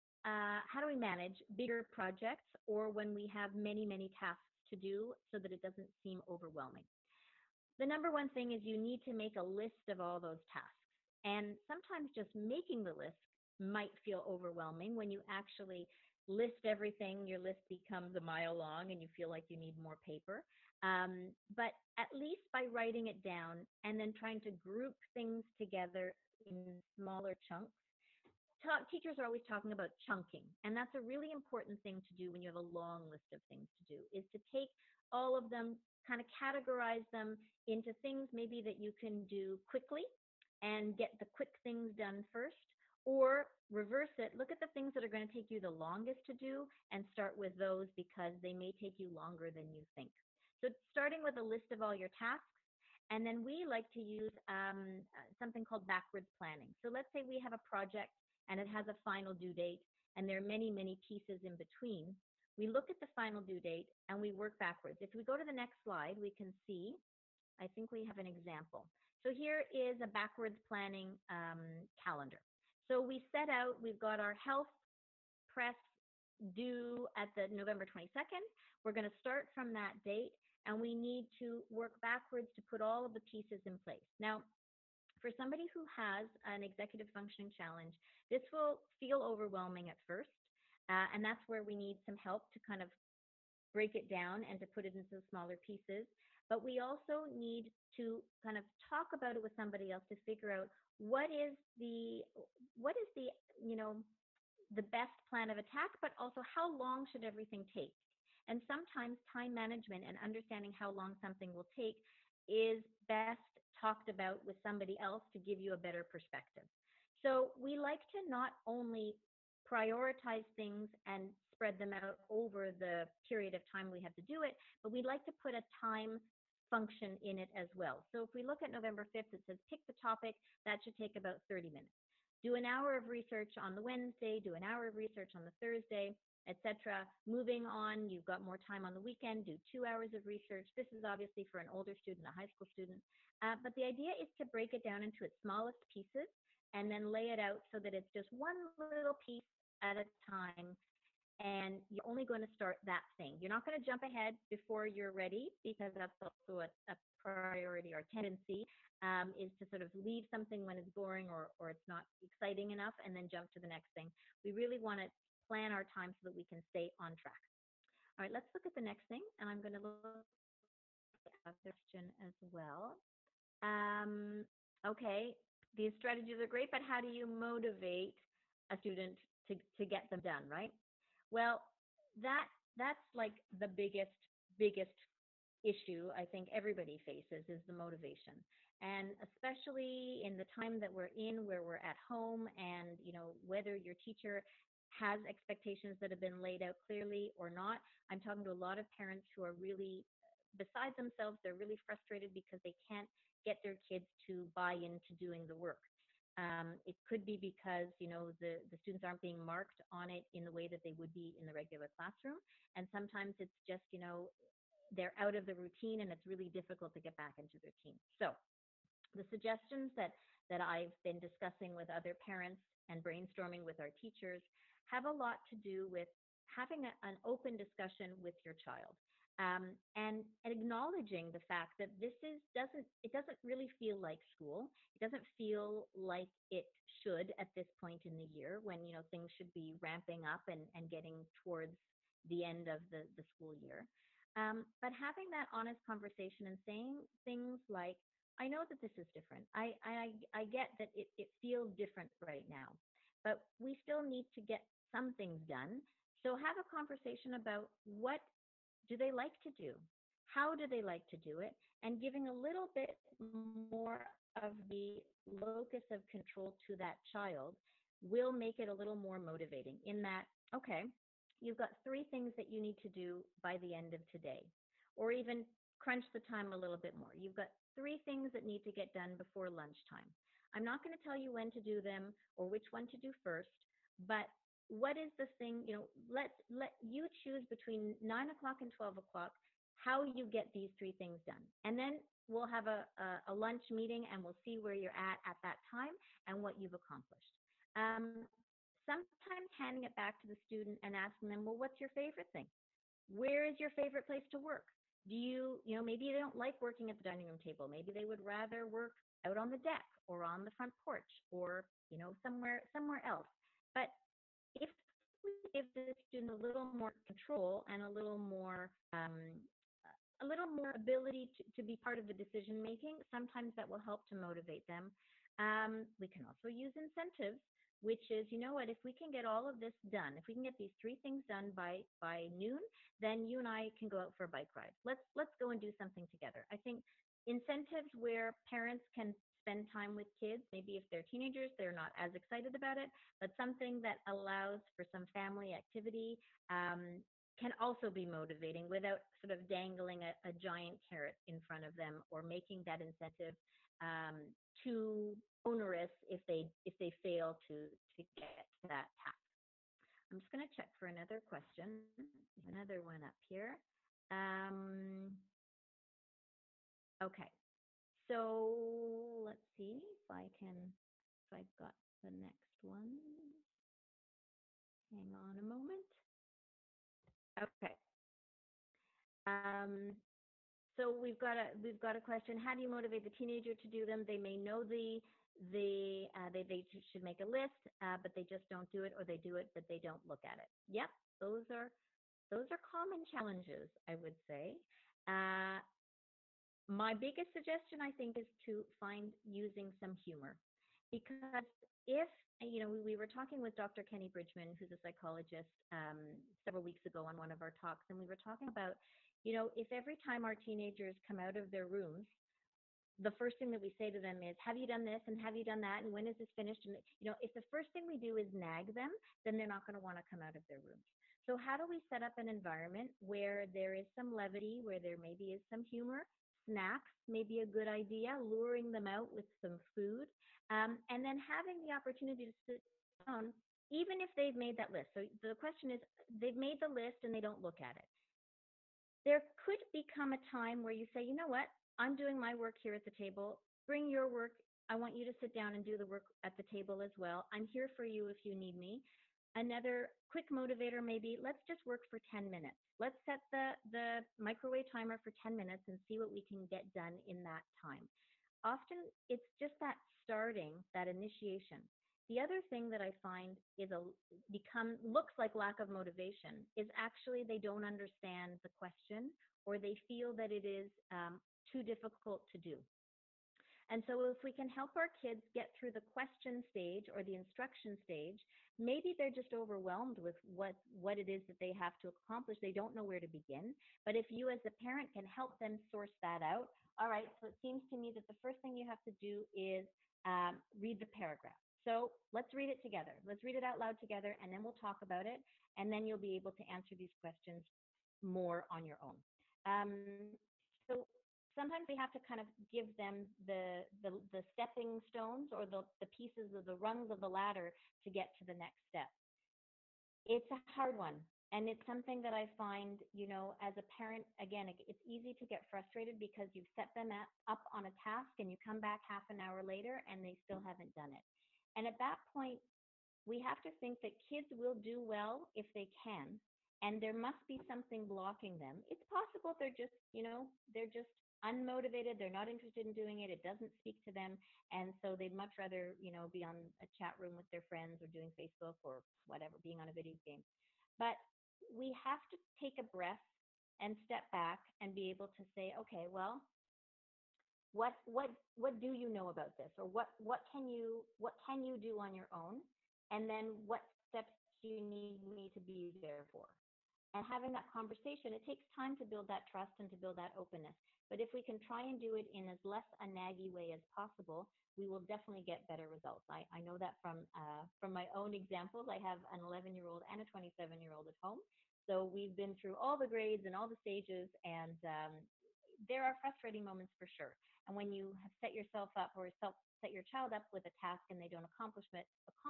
manage bigger projects or when we have many, many tasks to do so that it doesn't seem overwhelming? The number one thing is you need to make a list of all those tasks. And sometimes just making the list might feel overwhelming. When you actually list everything, your list becomes a mile long and you feel like you need more paper. But at least by writing it down and then trying to group things together in smaller chunks. Teachers are always talking about chunking, and that's a really important thing to do when you have a long list of things to do, is to take all of them, kind of categorize them into things maybe that you can do quickly and get the quick things done first, or reverse it, look at the things that are going to take you the longest to do and start with those because they may take you longer than you think. So starting with a list of all your tasks, and then we like to use something called backwards planning. So let's say we have a project and it has a final due date, and there are many, many pieces in between. We look at the final due date and we work backwards. If we go to the next slide, we can see, I think we have an example. So here is a backwards planning calendar. So we set out, we've got our health press due at the November 22nd. We're going to start from that date, and we need to work backwards to put all of the pieces in place. Now, for somebody who has an executive functioning challenge, this will feel overwhelming at first, and that's where we need some help to kind of break it down and to put it into smaller pieces. But we also need to kind of talk about it with somebody else to figure out what is the the best plan of attack, but also how long should everything take. And sometimes time management and understanding how long something will take is best talked about with somebody else to give you a better perspective. So we like to not only prioritize things and spread them out over the period of time we have to do it, but we'd like to put a time function in it as well. So if we look at November 5th, it says pick the topic, that should take about 30 minutes. Do an hour of research on the Wednesday, do an hour of research on the Thursday, etc. Moving on, you've got more time on the weekend, do 2 hours of research. This is obviously for an older student, a high school student. But the idea is to break it down into its smallest pieces and then lay it out so that it's just one little piece at a time, and you're only going to start that thing. You're not going to jump ahead before you're ready, because that's also a priority or tendency, is to sort of leave something when it's boring or it's not exciting enough and then jump to the next thing. We really want to plan our time so that we can stay on track. All right, let's look at the next thing, and I'm going to look at the question as well. Okay, these strategies are great, but how do you motivate a student to get them done, right? Well, that's like the biggest issue I think everybody faces, is the motivation. And especially in the time that we're in, where we're at home, and whether your teacher has expectations that have been laid out clearly or not. I'm talking to a lot of parents who are really beside themselves. They're really frustrated because they can't get their kids to buy into doing the work. It could be because the students aren't being marked on it in the way that they would be in the regular classroom, and sometimes it's just they're out of the routine, and it's really difficult to get back into the routine. So the suggestions that I've been discussing with other parents and brainstorming with our teachers have a lot to do with having an open discussion with your child, and acknowledging the fact that it doesn't really feel like school. It doesn't feel like it should at this point in the year, when things should be ramping up and getting towards the end of the school year. But having that honest conversation and saying things like, I know that this is different. I get that it feels different right now, but we still need to get some things done. So have a conversation about what do they like to do? How do they like to do it? And giving a little bit more of the locus of control to that child will make it a little more motivating, in that, okay, you've got 3 things that you need to do by the end of today, or even crunch the time a little bit more. You've got 3 things that need to get done before lunchtime. I'm not going to tell you when to do them or which one to do first, but what is the thing, let you choose between 9 o'clock and 12 o'clock how you get these 3 things done. And then we'll have a lunch meeting, and we'll see where you're at that time and what you've accomplished. Sometimes handing it back to the student and asking them, well, what's your favorite thing? Where is your favorite place to work? Do maybe they don't like working at the dining room table. Maybe they would rather work out on the deck or on the front porch, or, somewhere else. But if we give the student a little more control and a little more ability to be part of the decision making, sometimes that will help to motivate them. We can also use incentives, which is, what, if we can get all of this done, if we can get these 3 things done by noon, then you and I can go out for a bike ride. Let's go and do something together. I think incentives where parents can spend time with kids, maybe if they're teenagers, they're not as excited about it, but something that allows for some family activity can also be motivating, without sort of dangling a giant carrot in front of them, or making that incentive too onerous if they fail to get to that task. I'm just going to check for another question. Another one up here. Okay. So let's see if I've got the next one. Hang on a moment. Okay. So we've got a question. How do you motivate the teenager to do them? They may know they should make a list, but they just don't do it, or they do it but they don't look at it. Yep, those are common challenges, I would say. My biggest suggestion, I think, is to find using some humor. Because if, we were talking with Dr. Kenny Bridgman, who's a psychologist, several weeks ago on one of our talks, and we were talking about, if every time our teenagers come out of their rooms, the first thing that we say to them is, have you done this and have you done that and when is this finished? And if the first thing we do is nag them, then they're not going to want to come out of their rooms. So how do we set up an environment where there is some levity, where there maybe is some humor? Snacks may be a good idea, luring them out with some food, and then having the opportunity to sit down, even if they've made that list. So the question is, they've made the list and they don't look at it. There could become a time where you say, you know what, I'm doing my work here at the table. Bring your work. I want you to sit down and do the work at the table as well. I'm here for you if you need me. Another quick motivator maybe, let's just work for 10 minutes. Let's set the microwave timer for 10 minutes and see what we can get done in that time. Often it's just that starting, that initiation. The other thing that I find is looks like lack of motivation is actually they don't understand the question, or they feel that it is too difficult to do. And so if we can help our kids get through the question stage or the instruction stage, maybe they're just overwhelmed with what it is that they have to accomplish. They don't know where to begin. But if you as a parent can help them source that out, all right, so it seems to me that the first thing you have to do is read the paragraph. So let's read it together. Let's read it out loud together, and then we'll talk about it. And then you'll be able to answer these questions more on your own. So sometimes we have to kind of give them the stepping stones, or the pieces of the rungs of the ladder to get to the next step. It's a hard one. And it's something that I find, as a parent, again, it's easy to get frustrated because you've set them up on a task and you come back half an hour later and they still haven't done it. And at that point, we have to think that kids will do well if they can, and there must be something blocking them. It's possible they're just unmotivated. They're not interested in doing it. It doesn't speak to them. And so they'd much rather, be on a chat room with their friends or doing Facebook or whatever, being on a video game. But we have to take a breath and step back and be able to say, okay, well, what do you know about this, or what can you do on your own, and then what steps do you need me to be there for? And having that conversation, it takes time to build that trust and to build that openness. But if we can try and do it in as less a naggy way as possible, we will definitely get better results. I know that from my own examples. I have an 11-year-old and a 27-year-old at home. So we've been through all the grades and all the stages, and there are frustrating moments for sure. And when you have set yourself up, or set your child up with a task and they don't accomplish it,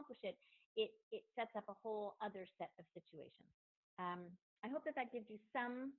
it sets up a whole other set of situations. I hope that gives you some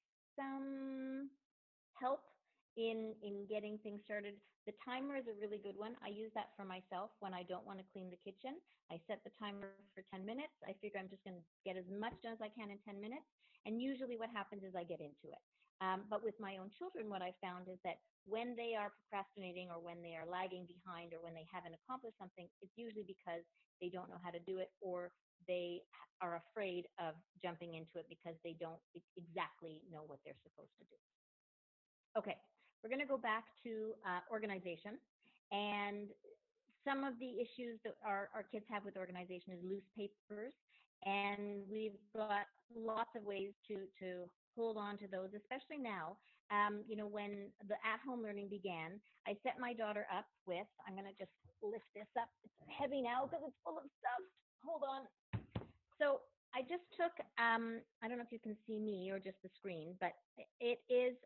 help in getting things started. The timer is a really good one. I use that for myself when I don't want to clean the kitchen. I set the timer for 10 minutes. I figure I'm just going to get as much done as I can in 10 minutes. And usually what happens is I get into it. But with my own children, what I found is that when they are procrastinating, or when they are lagging behind, or when they haven't accomplished something, it's usually because they don't know how to do it, or they are afraid of jumping into it because they don't exactly know what they're supposed to do. Okay, we're going to go back to organization. And some of the issues that our kids have with organization is loose papers. And we've got lots of ways to hold on to those, especially now. When the at-home learning began, I set my daughter up with, I'm going to just lift this up. It's heavy now because it's full of stuff. Hold on. So I just took, I don't know if you can see me or just the screen, but it's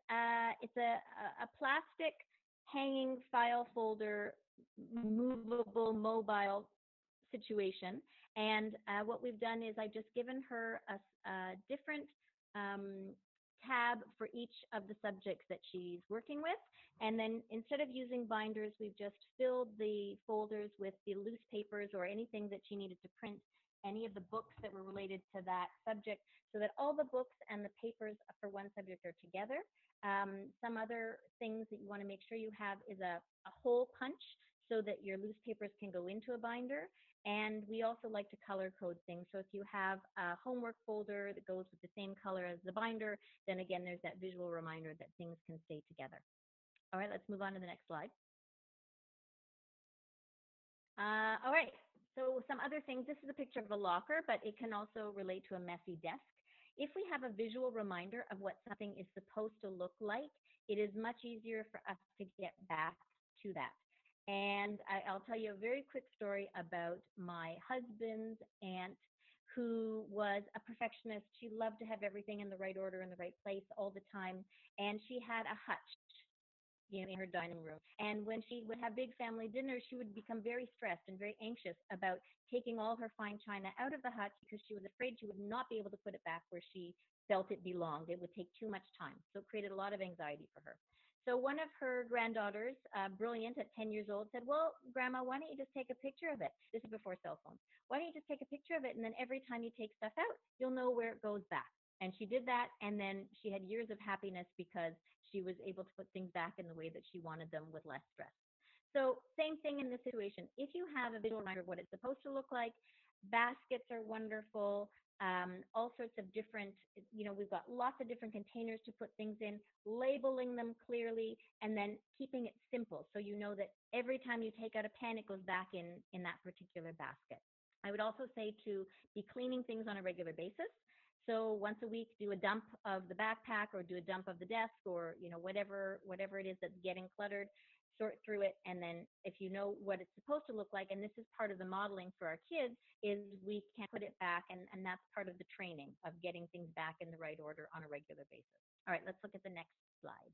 a plastic hanging file folder, movable, mobile situation. And what we've done is I've just given her a different tab for each of the subjects that she's working with. And then instead of using binders, we've just filled the folders with the loose papers or anything that she needed to print, any of the books that were related to that subject, so that all the books and the papers for one subject are together. Some other things that you want to make sure you have is a hole punch, so that your loose papers can go into a binder. And we also like to color code things. So if you have a homework folder that goes with the same color as the binder, then again, there's that visual reminder that things can stay together. All right, let's move on to the next slide. All right. So some other things. This is a picture of a locker, but it can also relate to a messy desk. If we have a visual reminder of what something is supposed to look like, it is much easier for us to get back to that. And I'll tell you a very quick story about my husband's aunt, who was a perfectionist. She loved to have everything in the right order, in the right place all the time. And she had a hutch, in her dining room. And when she would have big family dinners, she would become very stressed and very anxious about taking all her fine china out of the hutch because she was afraid she would not be able to put it back where she felt it belonged. It would take too much time. So it created a lot of anxiety for her. So one of her granddaughters, brilliant at 10 years old, said, well, Grandma, why don't you just take a picture of it? This is before cell phones. Why don't you just take a picture of it, and then every time you take stuff out, you'll know where it goes back. And she did that, and then she had years of happiness because she was able to put things back in the way that she wanted them with less stress. So same thing in this situation. If you have a visual reminder of what it's supposed to look like, baskets are wonderful. All sorts of different, we've got lots of different containers to put things in, labeling them clearly, and then keeping it simple so you know that every time you take out a pen, it goes back in that particular basket. I would also say to be cleaning things on a regular basis. So once a week, do a dump of the backpack or do a dump of the desk, or whatever it is that's getting cluttered, sort through it. And then if you know what it's supposed to look like, and this is part of the modeling for our kids, is we can put it back, and that's part of the training of getting things back in the right order on a regular basis. All right, let's look at the next slide.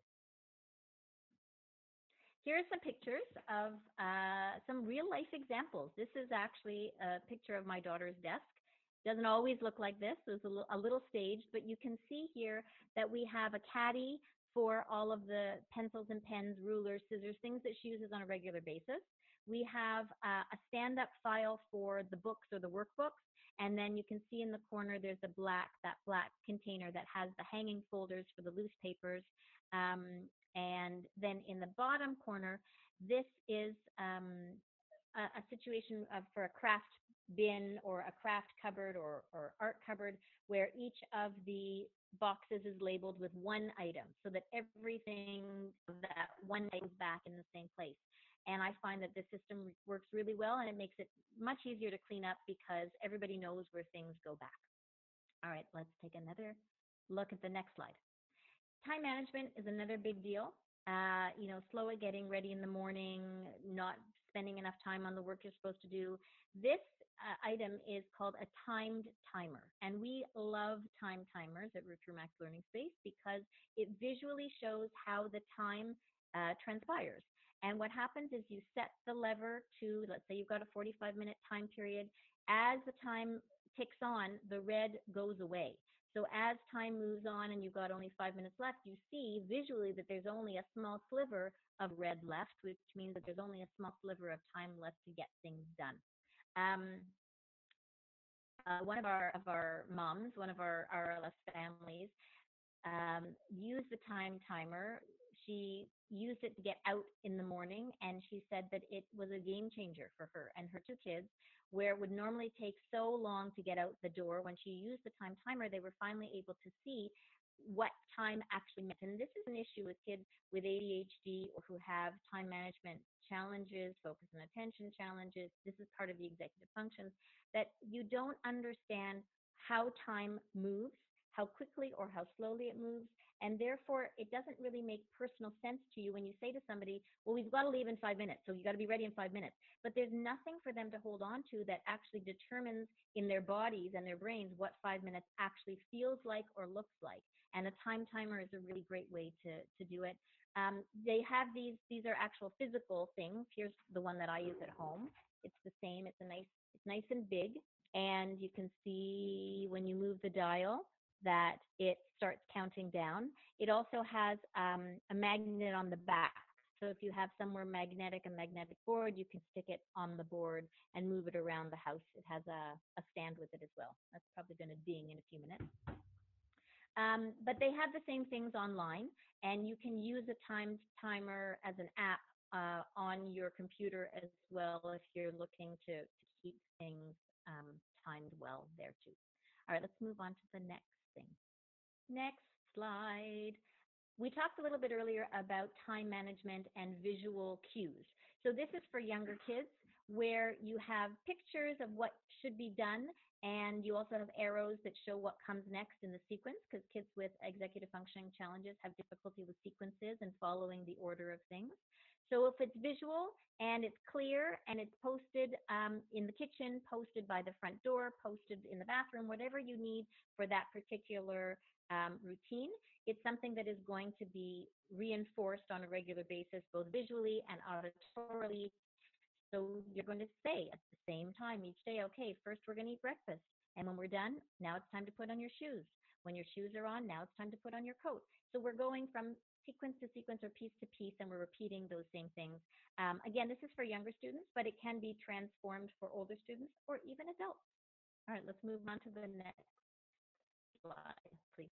Here are some pictures of some real life examples. This is actually a picture of my daughter's desk. Doesn't always look like this. It's a little staged, but you can see here that we have a caddy for all of the pencils and pens, rulers, scissors, things that she uses on a regular basis. We have a stand-up file for the books or the workbooks, and then you can see in the corner there's that black container that has the hanging folders for the loose papers. And then in the bottom corner, this is a situation for a craft bin or a craft cupboard or art cupboard, where each of the boxes is labeled with one item so that everything of that one item is back in the same place. And I find that this system works really well, and it makes it much easier to clean up because everybody knows where things go back. All right, let's take another look at the next slide. Time management is another big deal. Slow at getting ready in the morning, not spending enough time on the work you're supposed to do. This item is called a timed timer. And we love time timers at Root Through Max Learning Space because it visually shows how the time transpires. And what happens is you set the lever to, let's say you've got a 45-minute time period. As the time ticks on, the red goes away. So as time moves on and you've got only 5 minutes left, you see visually that there's only a small sliver of red left, which means that there's only a small sliver of time left to get things done. One of our moms, one of our RLS families, used the time timer. She used it to get out in the morning, and she said that it was a game changer for her and her two kids, where it would normally take so long to get out the door. When she used the time timer, they were finally able to see what time actually meant. And this is an issue with kids with ADHD or who have time management challenges, focus and attention challenges. This is part of the executive functions, that you don't understand how time moves, how quickly or how slowly it moves, and therefore it doesn't really make personal sense to you when you say to somebody, well, we've got to leave in 5 minutes, so you got to be ready in 5 minutes. But there's nothing for them to hold on to that actually determines in their bodies and their brains what 5 minutes actually feels like or looks like. And a time timer is a really great way to do it. They have these are actual physical things. Here's the one that I use at home. It's the same. It's nice and big, and you can see when you move the dial that it starts counting down. It also has a magnet on the back. So if you have somewhere magnetic, a magnetic board, you can stick it on the board and move it around the house. It has a stand with it as well. That's probably going to ding in a few minutes. But they have the same things online, and you can use a timed timer as an app on your computer as well if you're looking to keep things timed well there too. All right, let's move on to the next thing. Next slide. We talked a little bit earlier about time management and visual cues. So this is for younger kids. where you have pictures of what should be done, and you also have arrows that show what comes next in the sequence, because kids with executive functioning challenges have difficulty with sequences and following the order of things. So if it's visual and it's clear and it's posted in the kitchen, posted by the front door, posted in the bathroom, whatever you need for that particular routine, it's something that is going to be reinforced on a regular basis, both visually and auditorily. So you're going to say at the same time each day, okay, first we're going to eat breakfast. And when we're done, now it's time to put on your shoes. When your shoes are on, now it's time to put on your coat. So we're going from sequence to sequence or piece to piece, and we're repeating those same things. Again, this is for younger students, but it can be transformed for older students or even adults. All right, let's move on to the next slide, please.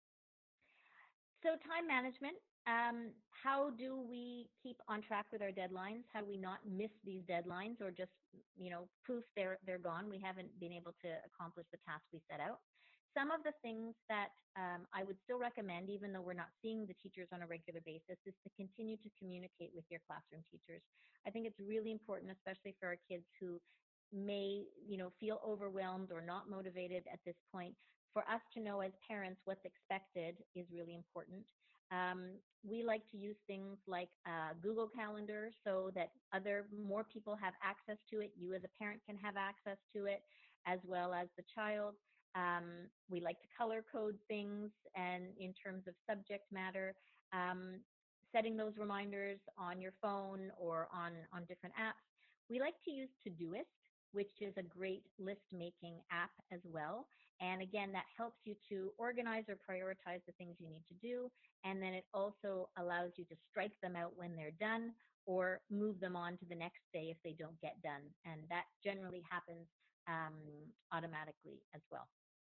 So time management. How do we keep on track with our deadlines? How do we not miss these deadlines or just, poof, they're gone. We haven't been able to accomplish the task we set out. Some of the things that I would still recommend, even though we're not seeing the teachers on a regular basis, is to continue to communicate with your classroom teachers. I think it's really important, especially for our kids who may, feel overwhelmed or not motivated at this point. For us to know as parents what's expected is really important. We like to use things like Google Calendar so that more people have access to it. You as a parent can have access to it, as well as the child. We like to color code things, and in terms of subject matter, setting those reminders on your phone or on different apps. We like to use Todoist, which is a great list-making app as well. And again, that helps you to organize or prioritize the things you need to do. And then it also allows you to strike them out when they're done or move them on to the next day if they don't get done. And that generally happens automatically as well.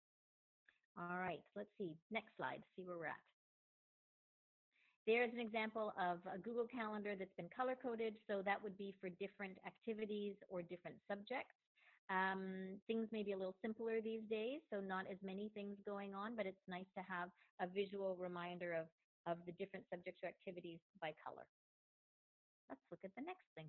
All right, let's see. Next slide, see where we're at. There's an example of a Google Calendar that's been color-coded, so that would be for different activities or different subjects. Things may be a little simpler these days, so not as many things going on, but it's nice to have a visual reminder of the different subjects or activities by color. Let's look at the next thing.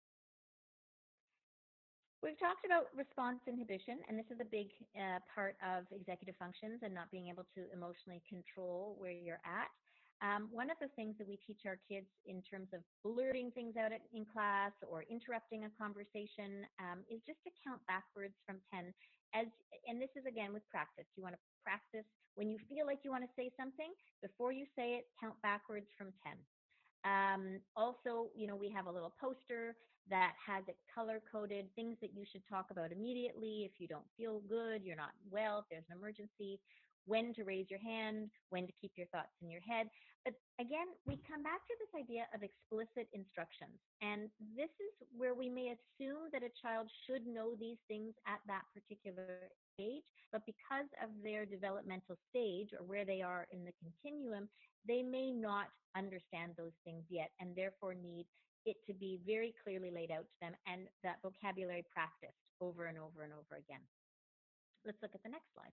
We've talked about response inhibition, and this is a big part of executive functions and not being able to emotionally control where you're at. One of the things that we teach our kids in terms of blurting things out in class or interrupting a conversation is just to count backwards from 10. And this is, again, with practice. You want to practice when you feel like you want to say something. Before you say it, count backwards from 10. Also, we have a little poster that has it color-coded, things that you should talk about immediately if you don't feel good, you're not well, if there's an emergency, when to raise your hand, when to keep your thoughts in your head. But again, we come back to this idea of explicit instructions. And this is where we may assume that a child should know these things at that particular age, but because of their developmental stage or where they are in the continuum, they may not understand those things yet and therefore need it to be very clearly laid out to them and that vocabulary practiced over and over and over again. Let's look at the next slide.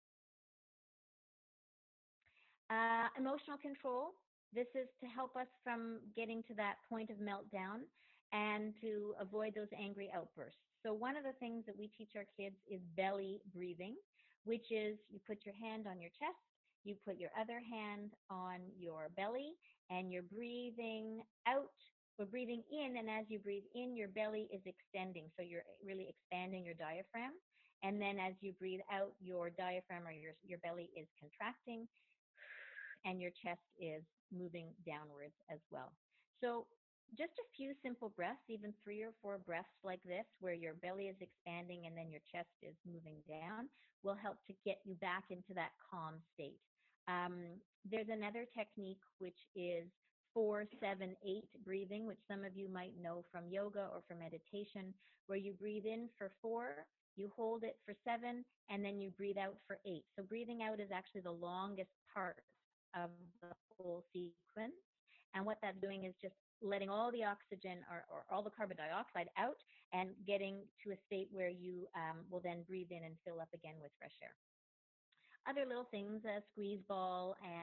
Emotional control. This is to help us from getting to that point of meltdown and to avoid those angry outbursts. So one of the things that we teach our kids is belly breathing, which is you put your hand on your chest, you put your other hand on your belly, and you're breathing out. We're breathing in, and as you breathe in, your belly is extending. So you're really expanding your diaphragm. And then as you breathe out, your diaphragm or your belly is contracting, and your chest is moving downwards as well. So just a few simple breaths, even 3 or 4 breaths like this, where your belly is expanding and then your chest is moving down, will help to get you back into that calm state. There's another technique, which is 4-7-8 breathing, which some of you might know from yoga or from meditation, where you breathe in for 4, you hold it for 7, and then you breathe out for 8. So breathing out is actually the longest part of the whole sequence. And what that's doing is just letting all the oxygen or all the carbon dioxide out and getting to a state where you will then breathe in and fill up again with fresh air. Other little things, a squeeze ball and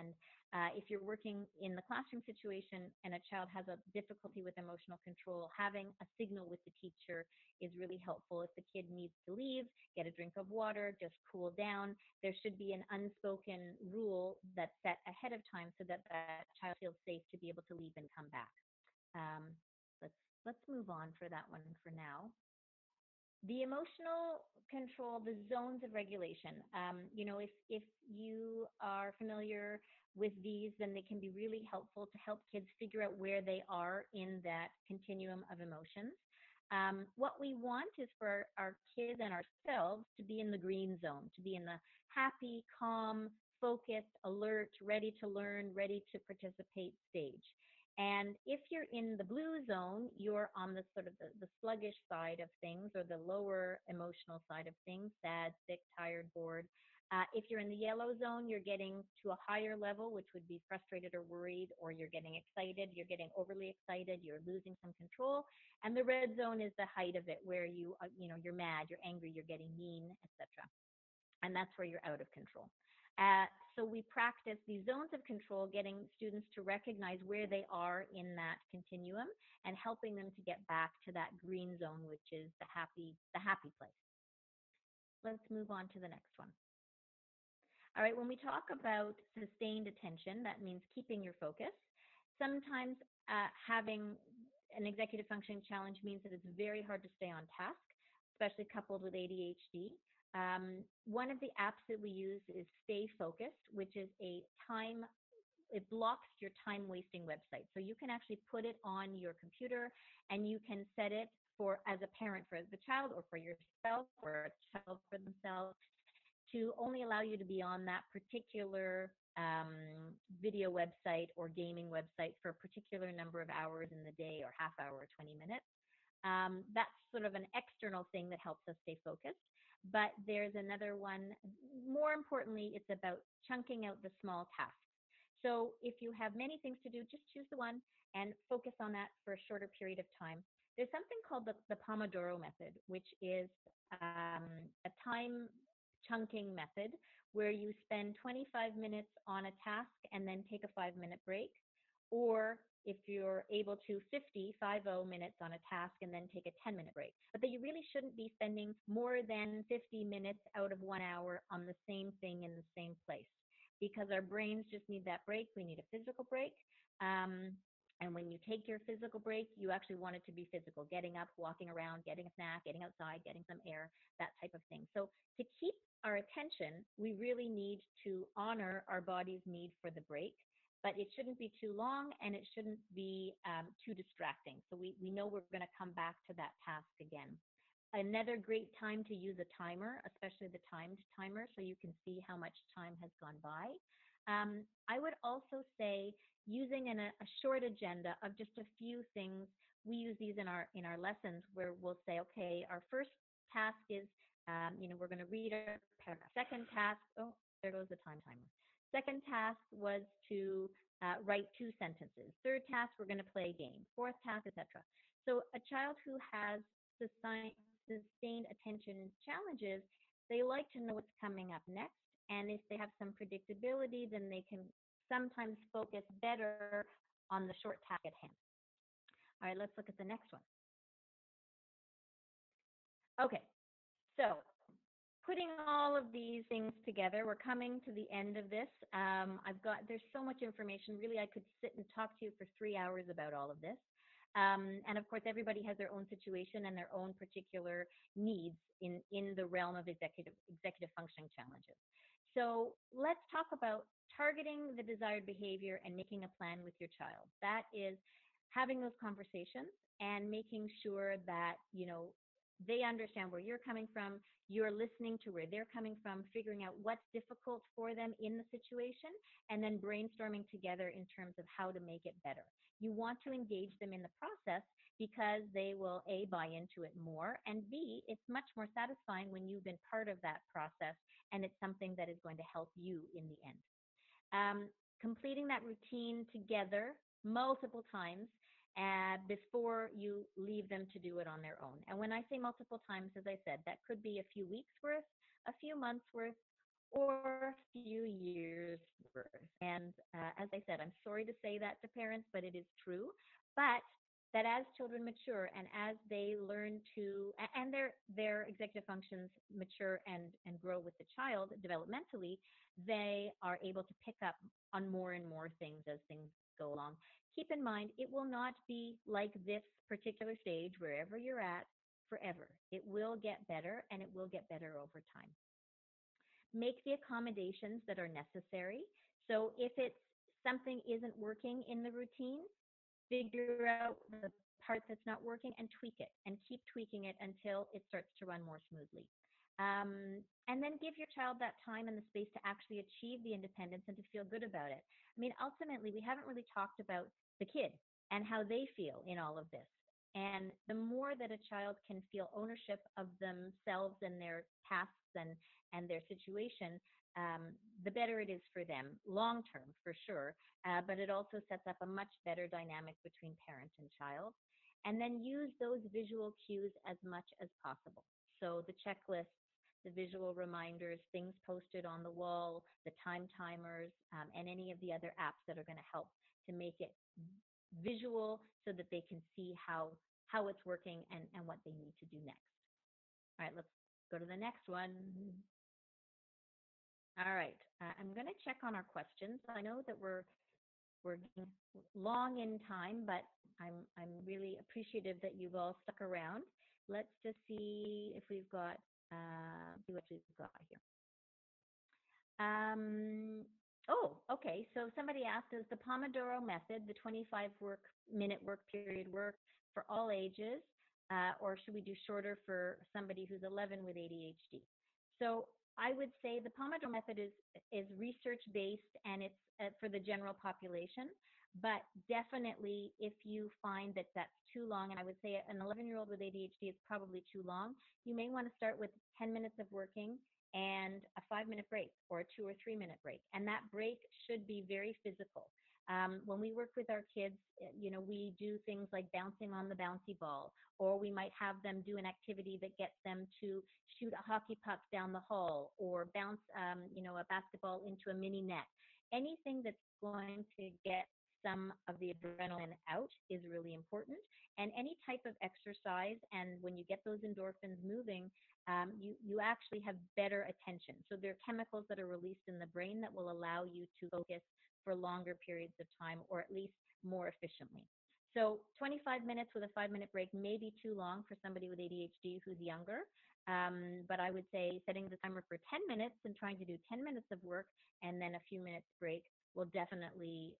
If you're working in the classroom situation and a child has a difficulty with emotional control, having a signal with the teacher is really helpful. If the kid needs to leave, get a drink of water, just cool down, there should be an unspoken rule that's set ahead of time so that that child feels safe to be able to leave and come back. Um, let's let's move on for that one for now. The emotional control, the zones of regulation. If you are familiar with these, then they can be really helpful to help kids figure out where they are in that continuum of emotions. What we want is for our kids and ourselves to be in the green zone, to be in the happy, calm, focused, alert, ready to learn, ready to participate stage. And if you're in the blue zone, you're on the sort of the sluggish side of things or the lower emotional side of things, sad, sick, tired, bored. If you're in the yellow zone, you're getting to a higher level, which would be frustrated or worried, or you're getting excited, you're getting overly excited, you're losing some control. And the red zone is the height of it, where you're mad, you're angry, you're getting mean, etc. And that's where you're out of control. So we practice these zones of control, getting students to recognize where they are in that continuum and helping them to get back to that green zone, which is the happy place. Let's move on to the next one. All right, when we talk about sustained attention, that means keeping your focus. Sometimes having an executive functioning challenge means that it's very hard to stay on task, especially coupled with ADHD. One of the apps that we use is Stay Focused, which is it blocks your time wasting website. So you can actually put it on your computer and you can set it for, as a parent for the child or for yourself or a child for themselves, to only allow you to be on that particular video website or gaming website for a particular number of hours in the day or half hour or 20 minutes. That's sort of an external thing that helps us stay focused. But there's another one. More importantly, it's about chunking out the small tasks. So if you have many things to do, just choose the one and focus on that for a shorter period of time. There's something called the Pomodoro method, which is a time chunking method where you spend 25 minutes on a task and then take a 5-minute break. Or if you're able to, 50 minutes on a task and then take a 10-minute break. But that you really shouldn't be spending more than 50 minutes out of 1 hour on the same thing in the same place, because our brains just need that break. We need a physical break. And when you take your physical break, you actually want it to be physical, getting up, walking around, getting a snack, getting outside, getting some air, that type of thing. So to keep our attention, we really need to honor our body's need for the break, but it shouldn't be too long and it shouldn't be too distracting. So we know we're going to come back to that task again. Another great time to use a timer, especially the timed timer, so you can see how much time has gone by. I would also say using a short agenda of just a few things. We use these in our lessons where we'll say, okay, our first task is, we're going to read our paragraph. Second task, oh, there goes the time timer. Second task was to write 2 sentences. Third task, we're going to play a game. Fourth task, etc. So a child who has sustained attention challenges, they like to know what's coming up next. And if they have some predictability, then they can sometimes focus better on the short task at hand. All right, let's look at the next one. Okay, so putting all of these things together, we're coming to the end of this. There's so much information. Really, I could sit and talk to you for 3 hours about all of this. And of course, everybody has their own situation and their own particular needs in the realm of executive functioning challenges. So let's talk about targeting the desired behavior and making a plan with your child. That is having those conversations and making sure that, they understand where you're coming from, you're listening to where they're coming from, figuring out what's difficult for them in the situation, and then brainstorming together in terms of how to make it better. You want to engage them in the process because they will, A, buy into it more, and B, it's much more satisfying when you've been part of that process and it's something that is going to help you in the end. Completing that routine together multiple times before you leave them to do it on their own. And when I say multiple times, as I said, that could be a few weeks worth, a few months worth, or a few years worth. And as I said, I'm sorry to say that to parents, but it is true. But that as children mature and as they learn to, and their executive functions mature and grow with the child developmentally, they are able to pick up on more and more things as things go along. Keep in mind, it will not be like this particular stage wherever you're at forever. It will get better and it will get better over time. Make the accommodations that are necessary. So if it's something isn't working in the routine, figure out the part that's not working and tweak it and keep tweaking it until it starts to run more smoothly. And then give your child that time and the space to actually achieve the independence and to feel good about it. I mean, ultimately, we haven't really talked about the kid and how they feel in all of this. And the more that a child can feel ownership of themselves and their tasks and their situation, the better it is for them long term, for sure. But it also sets up a much better dynamic between parent and child. And then use those visual cues as much as possible. So the checklists, the visual reminders, things posted on the wall, the time timers, and any of the other apps that are going to help to make it visual so that they can see how it's working and what they need to do next. All right, let's go to the next one. All right, I'm going to check on our questions. I know that we're getting long in time, but I'm really appreciative that you've all stuck around. Let's just see if we've got see what we've got here. Um, oh, okay. So somebody asked, does the Pomodoro method, the 25-minute work period, work for all ages, or should we do shorter for somebody who's 11 with ADHD? So I would say the Pomodoro method is research based and it's for the general population. But definitely, if you find that that's too long, and I would say an 11-year-old with ADHD is probably too long, you may want to start with 10 minutes of working and a 5-minute break or a 2 or 3 minute break. And that break should be very physical. When we work with our kids, we do things like bouncing on the bouncy ball, or we might have them do an activity that gets them to shoot a hockey puck down the hall or bounce, a basketball into a mini net. Anything that's going to get some of the adrenaline out is really important. And any type of exercise, and when you get those endorphins moving, you actually have better attention. So there are chemicals that are released in the brain that will allow you to focus for longer periods of time, or at least more efficiently. So 25 minutes with a 5-minute break may be too long for somebody with ADHD who's younger. But I would say setting the timer for 10 minutes and trying to do 10 minutes of work and then a few minutes break will definitely,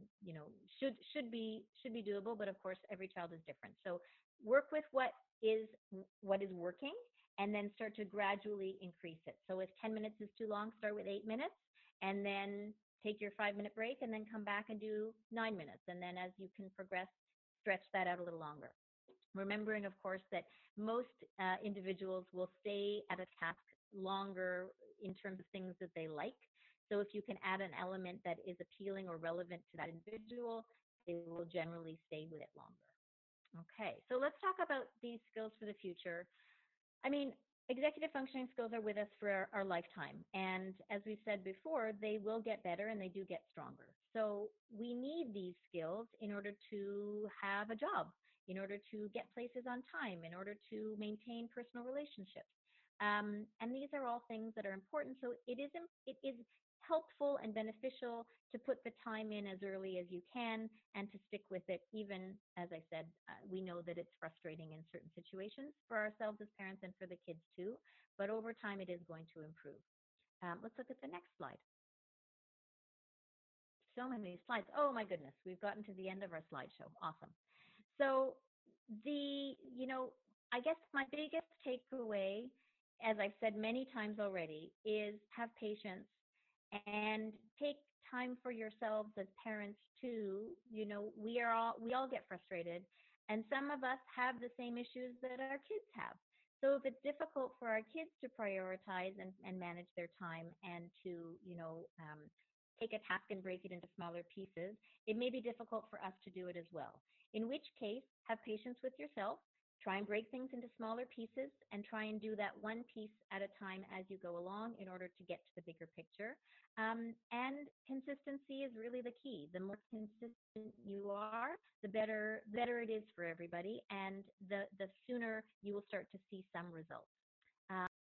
should be doable. But of course, every child is different. So work with what is working, and then start to gradually increase it. So if 10 minutes is too long, start with 8 minutes, and then take your 5-minute break, and then come back and do 9 minutes. And then as you can progress, stretch that out a little longer. Remembering, of course, that most individuals will stay at a task longer in terms of things that they like. So if you can add an element that is appealing or relevant to that individual, they will generally stay with it longer. Okay, so let's talk about these skills for the future. I mean, executive functioning skills are with us for our lifetime. And as we've said before, they will get better and they do get stronger. So we need these skills in order to have a job, in order to get places on time, in order to maintain personal relationships. And these are all things that are important. So it is helpful and beneficial to put the time in as early as you can and to stick with it, even, as I said, we know that it's frustrating in certain situations for ourselves as parents and for the kids too, but over time it is going to improve. Let's look at the next slide. So many slides. Oh my goodness, we've gotten to the end of our slideshow. Awesome. So I guess my biggest takeaway, as I've said many times already, is have patience and take time for yourselves as parents too. We all get frustrated, and some of us have the same issues that our kids have. So if it's difficult for our kids to prioritize and manage their time and to, take a task and break it into smaller pieces, it may be difficult for us to do it as well. In which case, have patience with yourself. Try and break things into smaller pieces and try and do that one piece at a time as you go along in order to get to the bigger picture. And consistency is really the key. The more consistent you are, the better it is for everybody, and the sooner you will start to see some results.